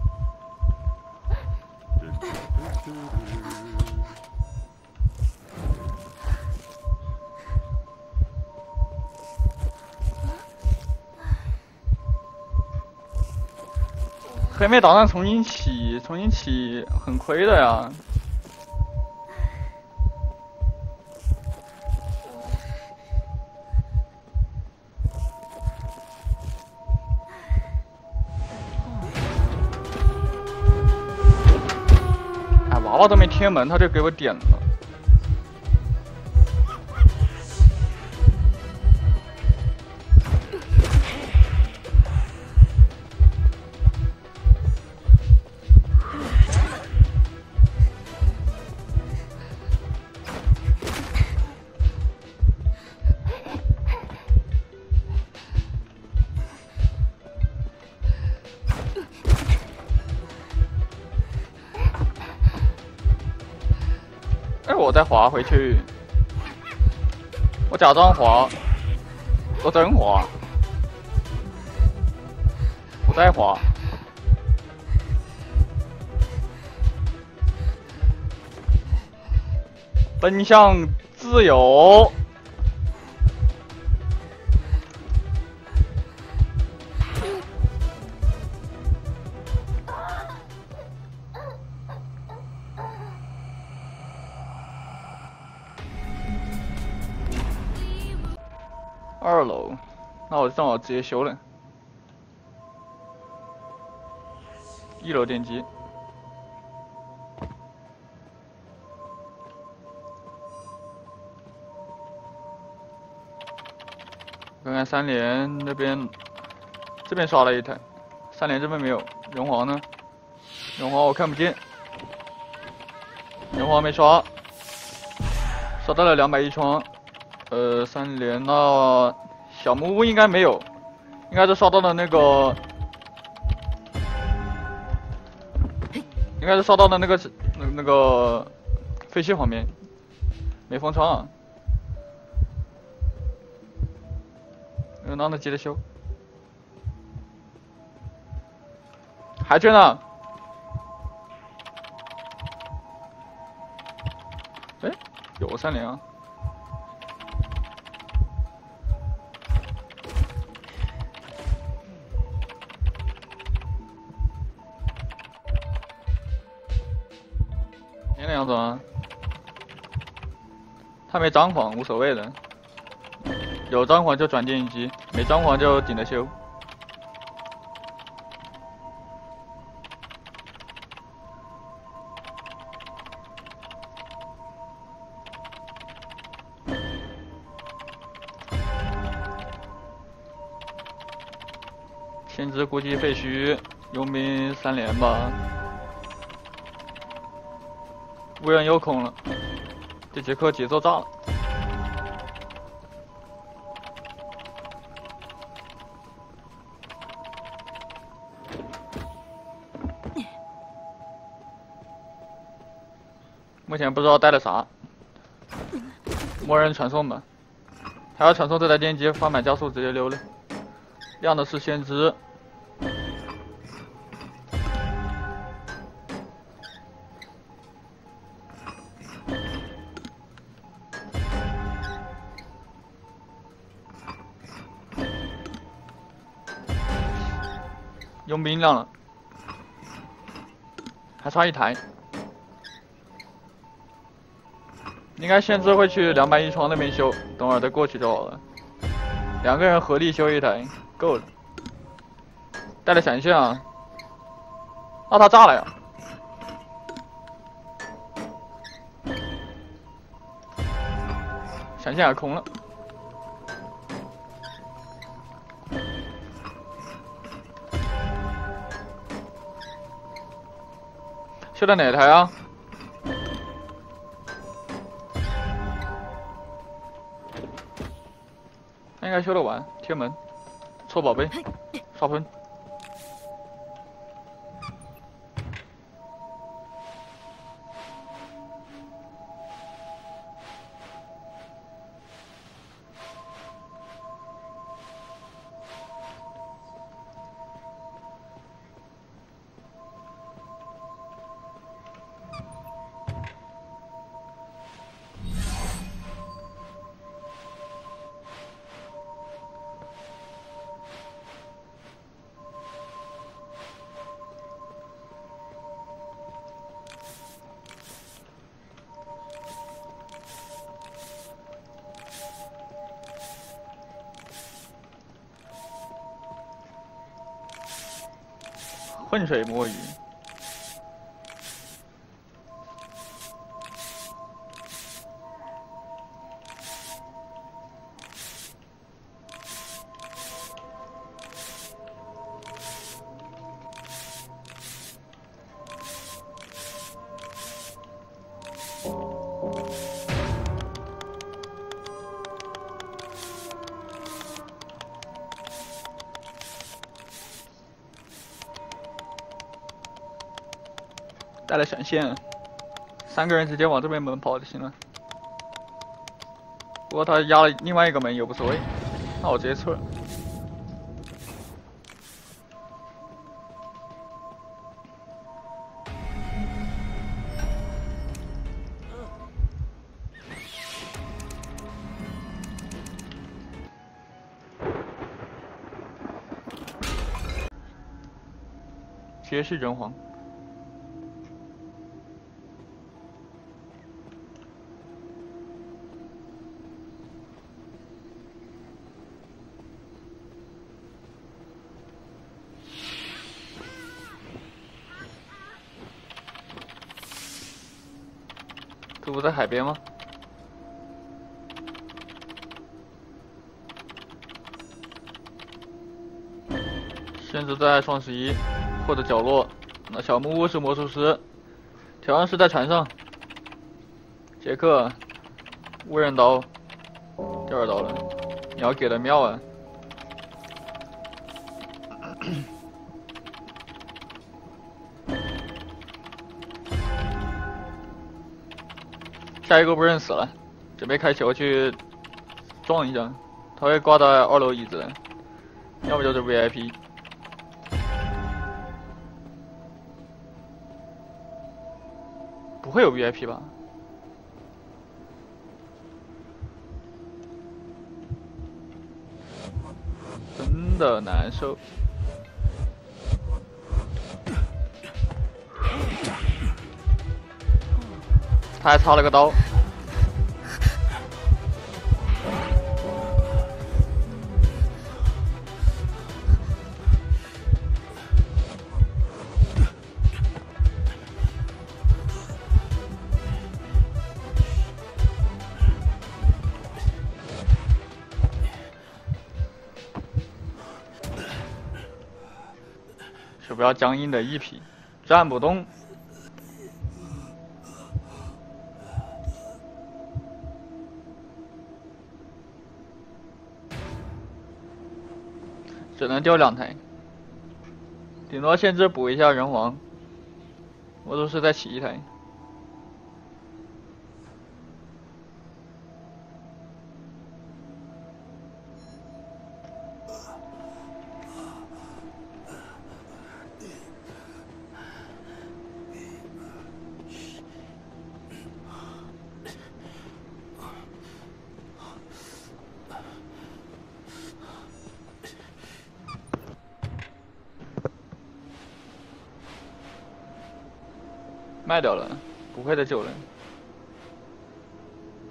黑妹打算重新起很亏的呀。哎，娃娃都没贴门，他就给我点了。哎，我再滑回去，我假装滑，我真滑，我再滑，奔向自由。2楼，那我正好直接修了。1楼电机。看看3连那边，这边刷了一台，3连这边没有。人皇呢？人皇我看不见，人皇没刷，刷到了210窗。3连那小木屋应该没有，应该是刷到了那个，应该是刷到了那个废墟旁边，没封窗啊。让他接着修，还缺呢。哎，有3连啊。那样子吗？他没张狂，无所谓的。有张狂就转电机，没张狂就顶着修。先知估计废墟，佣兵3连吧。无人又空了，这节课节奏炸了。目前不知道带了啥，默认传送吧。还要传送这台电机，放满加速直接溜了。亮的是先知。佣兵亮了，还差1台。 应该先知会去200一窗那边修，等会儿再过去就好了。2个人合力修一台，够了。带了闪现啊！啊，他炸了呀！闪现还空了。修的哪台啊？应该修得完。贴门，臭宝贝，刷喷。浑水摸鱼。带了闪现，3个人直接往这边门跑就行了。不过他压了另外一个门也无所谓，那我直接撤。皆是人皇。这不在海边吗？限制在双11或者角落。那小木屋是魔术师，调音师在船上。杰克，无人刀，第2刀了，你要给的妙啊！下一个不认死了，准备开球去撞一下，他会挂在2楼椅子，要么就是 VIP。不会有 VIP 吧？真的难受。他还插了个刀。鼠标僵硬的一匹，站不动。只能丢2台，顶多限制补一下人皇。魔术师再起1台。卖掉了，不会再救了。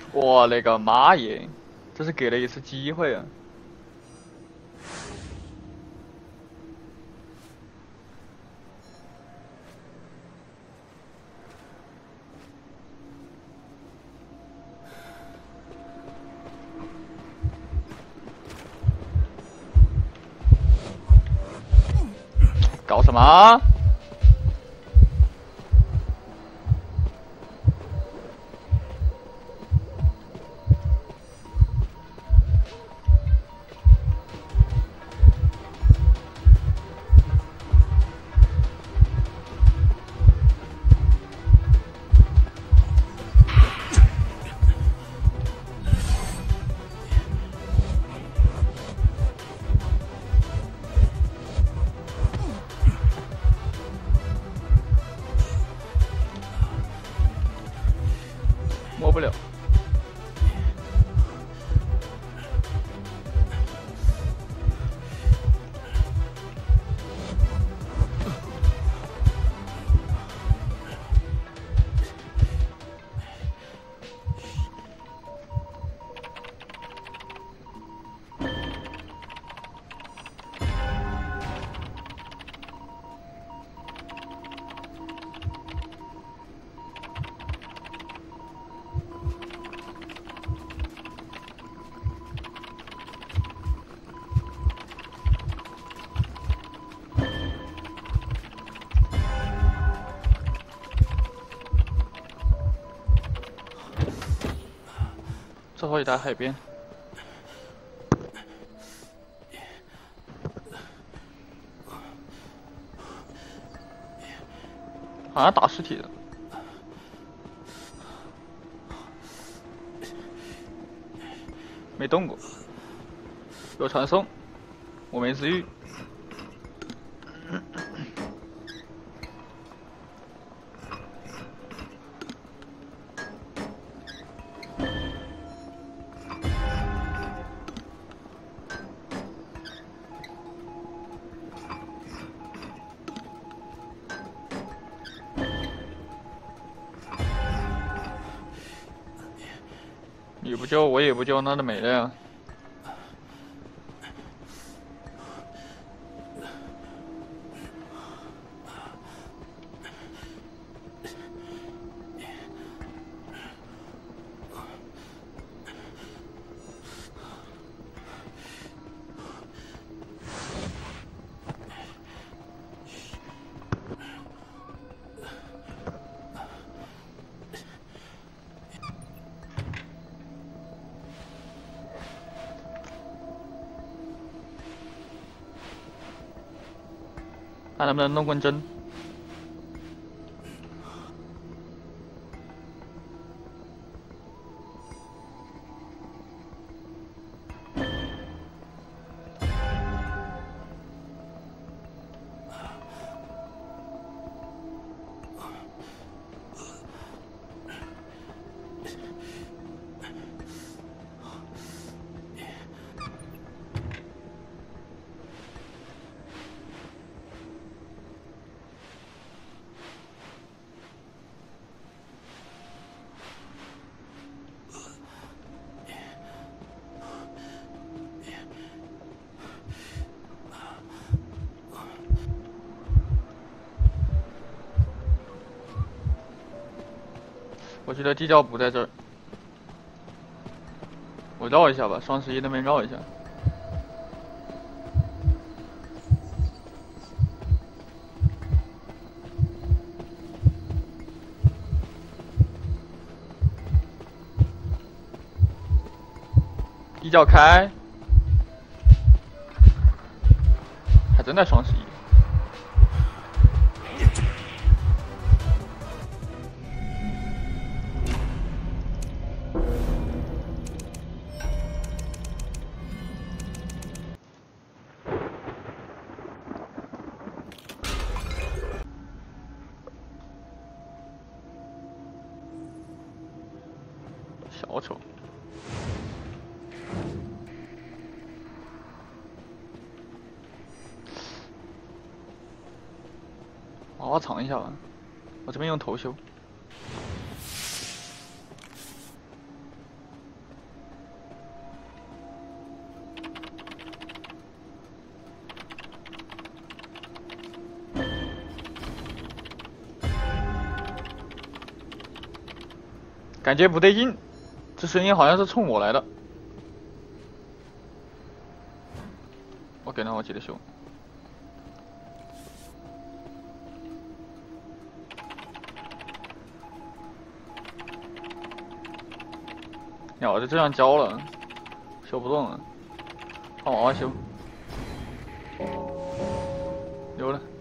我勒个妈耶！这是给了一次机会啊！搞什么？摸不了。最后一台海边，好像打尸体的，没动过，有传送，我没治愈。你不救我也不救，那就没了呀。看能不能弄根针。我觉得地窖不在这儿，我绕一下吧，双11那边绕一下。地窖开，还真在双11。小丑，好好藏一下吧，我这边用头修。 感觉不对劲，这声音好像是冲我来的。OK，那我接着修。鸟就这样交了，修不动了，换娃娃修。有了。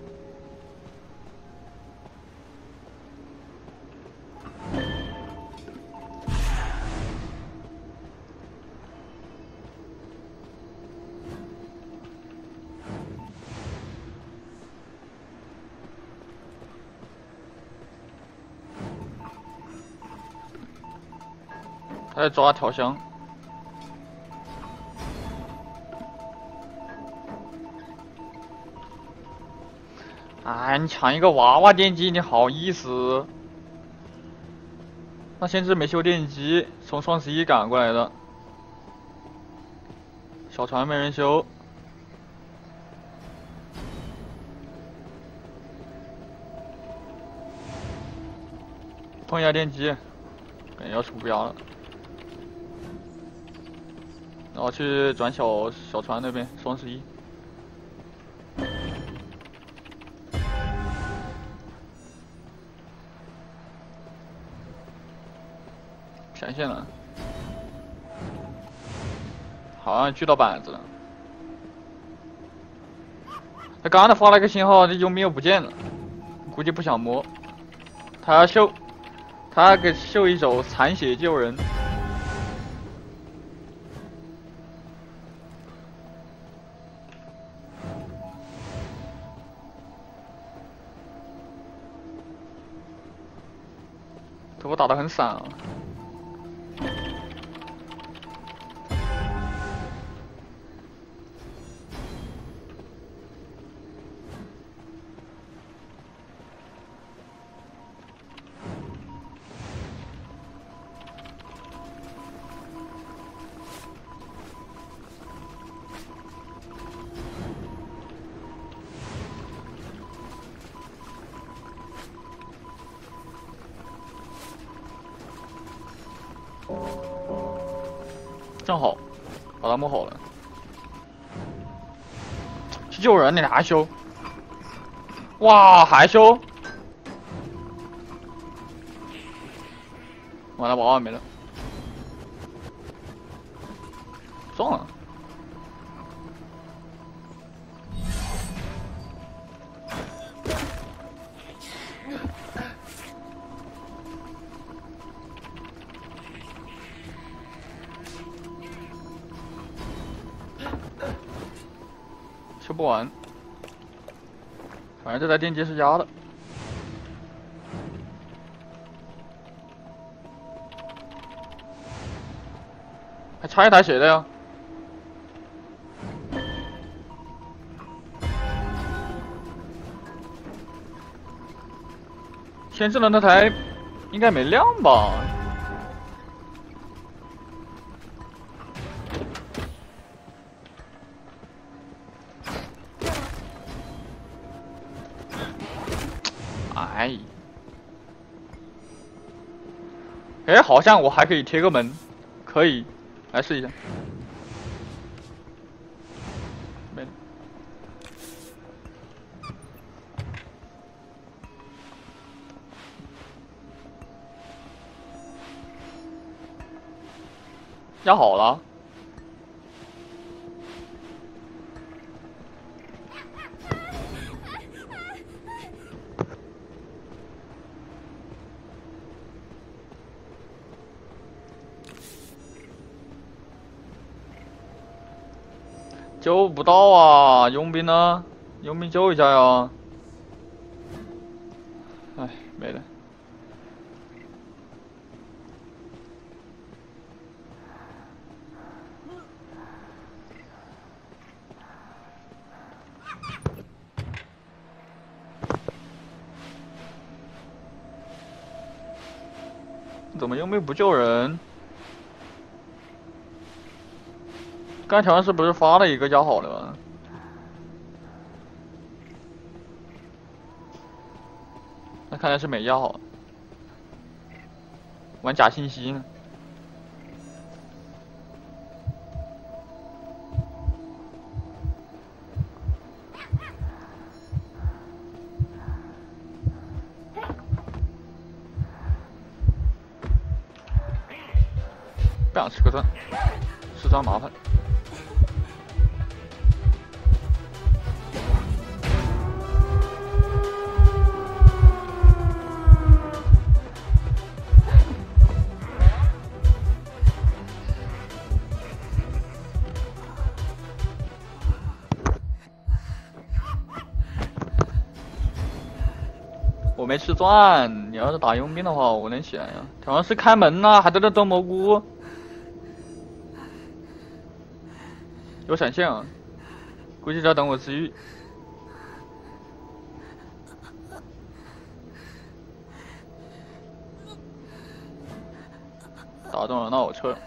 他在抓调香。哎，你抢一个娃娃电机，你好意思？那先知没修电机，从双11赶过来的。小船没人修。碰一下电机，感觉要出标了。然后去转小船那边，双11。闪现了，好像锯到板子了。他刚才发了个信号，这佣兵又不见了，估计不想摸。他给秀一手残血救人。这我打得很散啊。正好，把他摸好了。去救人，你还修？哇，还修？完了，娃娃没了，撞了。修不完，反正这台电机是压的。还差一台谁的呀？先知的那台应该没亮吧？哎，好像我还可以贴个门，可以，来试一下。没了。压好了。救不到啊！佣兵呢？佣兵救一下呀！哎，没了。怎么佣兵不救人？刚调完是不是发了一个压好了吧？那看来是没压好。 玩假信息呢。不想吃个钻，吃钻麻烦。我没吃钻，你要是打佣兵的话，我能起来呀。好像是开门呐、还在那蹲蘑菇。有闪现啊，估计在等我治愈。打中了，那我撤。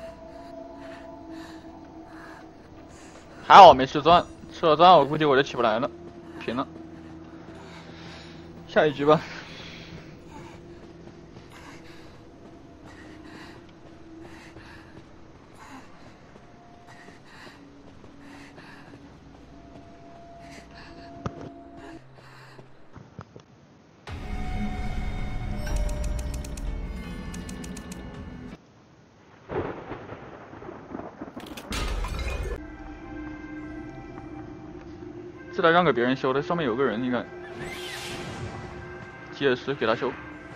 还好没吃钻，吃了钻我估计我就起不来了，平了。下一局吧。这台让给别人修的，上面有个人应该。吉尔斯给他修。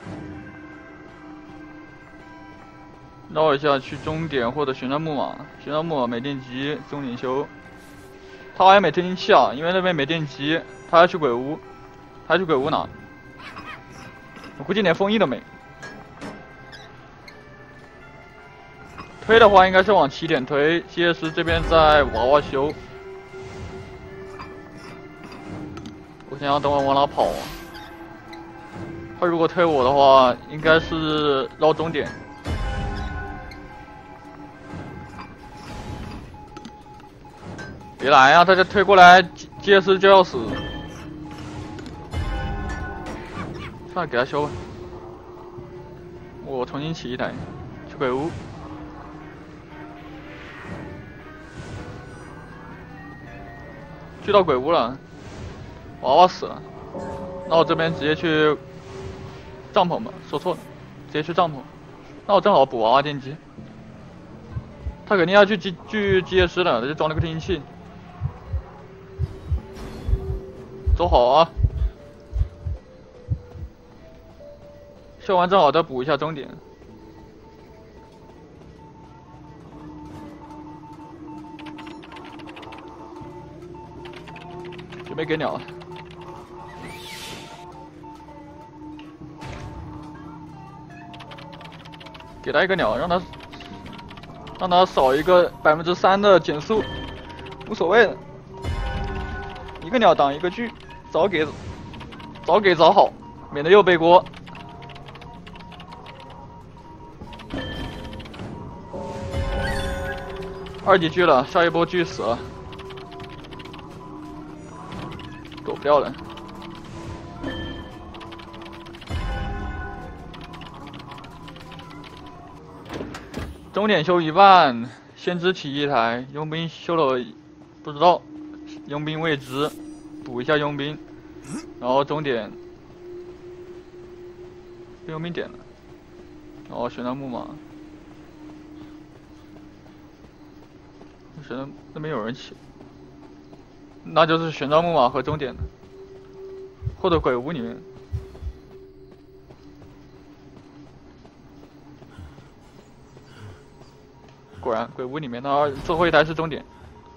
绕一下去终点或者旋转木马，旋转木马没电机，终点修。他好像没推进器啊，因为那边没电机，他要去鬼屋，他要去鬼屋拿。我估计连封印都没。推的话应该是往起点推，吉尔斯这边在娃娃修。我想要等会往哪跑啊？他如果推我的话，应该是绕终点。别来啊！他这推过来，吉尔斯就要死。算了，给他修吧。我重新起一台，去鬼屋。去到鬼屋了，娃娃死了。那我这边直接去帐篷吧，说错了，直接去帐篷。那我正好补娃娃电机。他肯定要去吉尔斯了，他就装了个推进器。走好啊！修完正好再补一下终点。准备给鸟。给他一个鸟，让他少一个3%的减速，无所谓的。一个鸟挡一个狙，早给早好，免得又背锅。2级狙了，下一波狙死了，躲不掉了。终点修一半，先知起一台，佣兵修了不知道，佣兵未知，补一下佣兵，然后终点被佣兵点了，然后旋转木马，旋转那边有人起，那就是旋转木马和终点的，或者鬼屋里面。果然，鬼屋里面的最后一台是终点。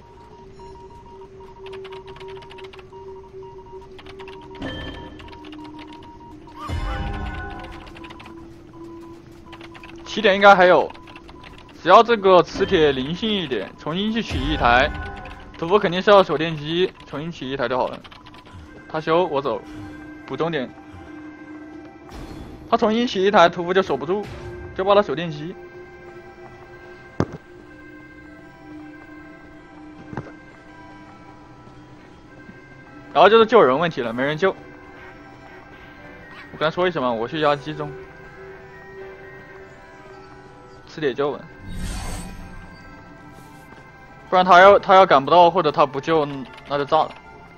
起点应该还有，只要这个磁铁灵性一点，重新去取一台。屠夫肯定是要手电机，重新取一台就好了。他修，我走，补终点。他重新取一台，屠夫就守不住，就把他手电机。然后就是救人问题了，没人救。我刚才说为什么？我去压击中。 磁铁救，不然他要赶不到或者他不救，那就炸了。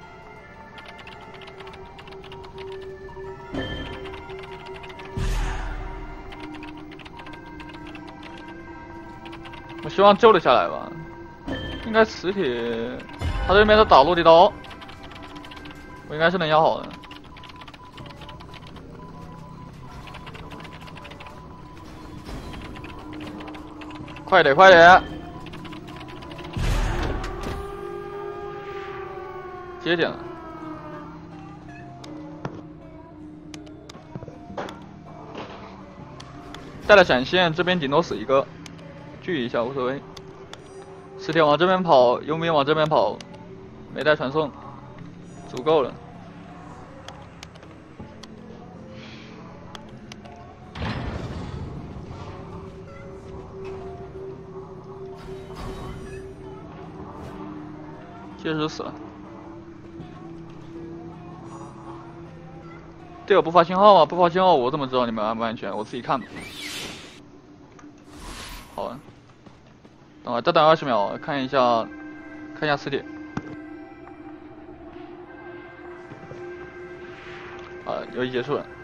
我希望救得下来吧，应该磁铁，他这边在打落地刀，我应该是能压好的。快点，快点！接点了。带了闪现，这边顶多死一个，聚一下无所谓。磁铁往这边跑，佣兵往这边跑，没带传送，足够了。确实死了。队友不发信号吗？不发信号，我怎么知道你们安不安全？我自己看吧。好了，等会再等20秒，看一下磁铁。游戏结束了。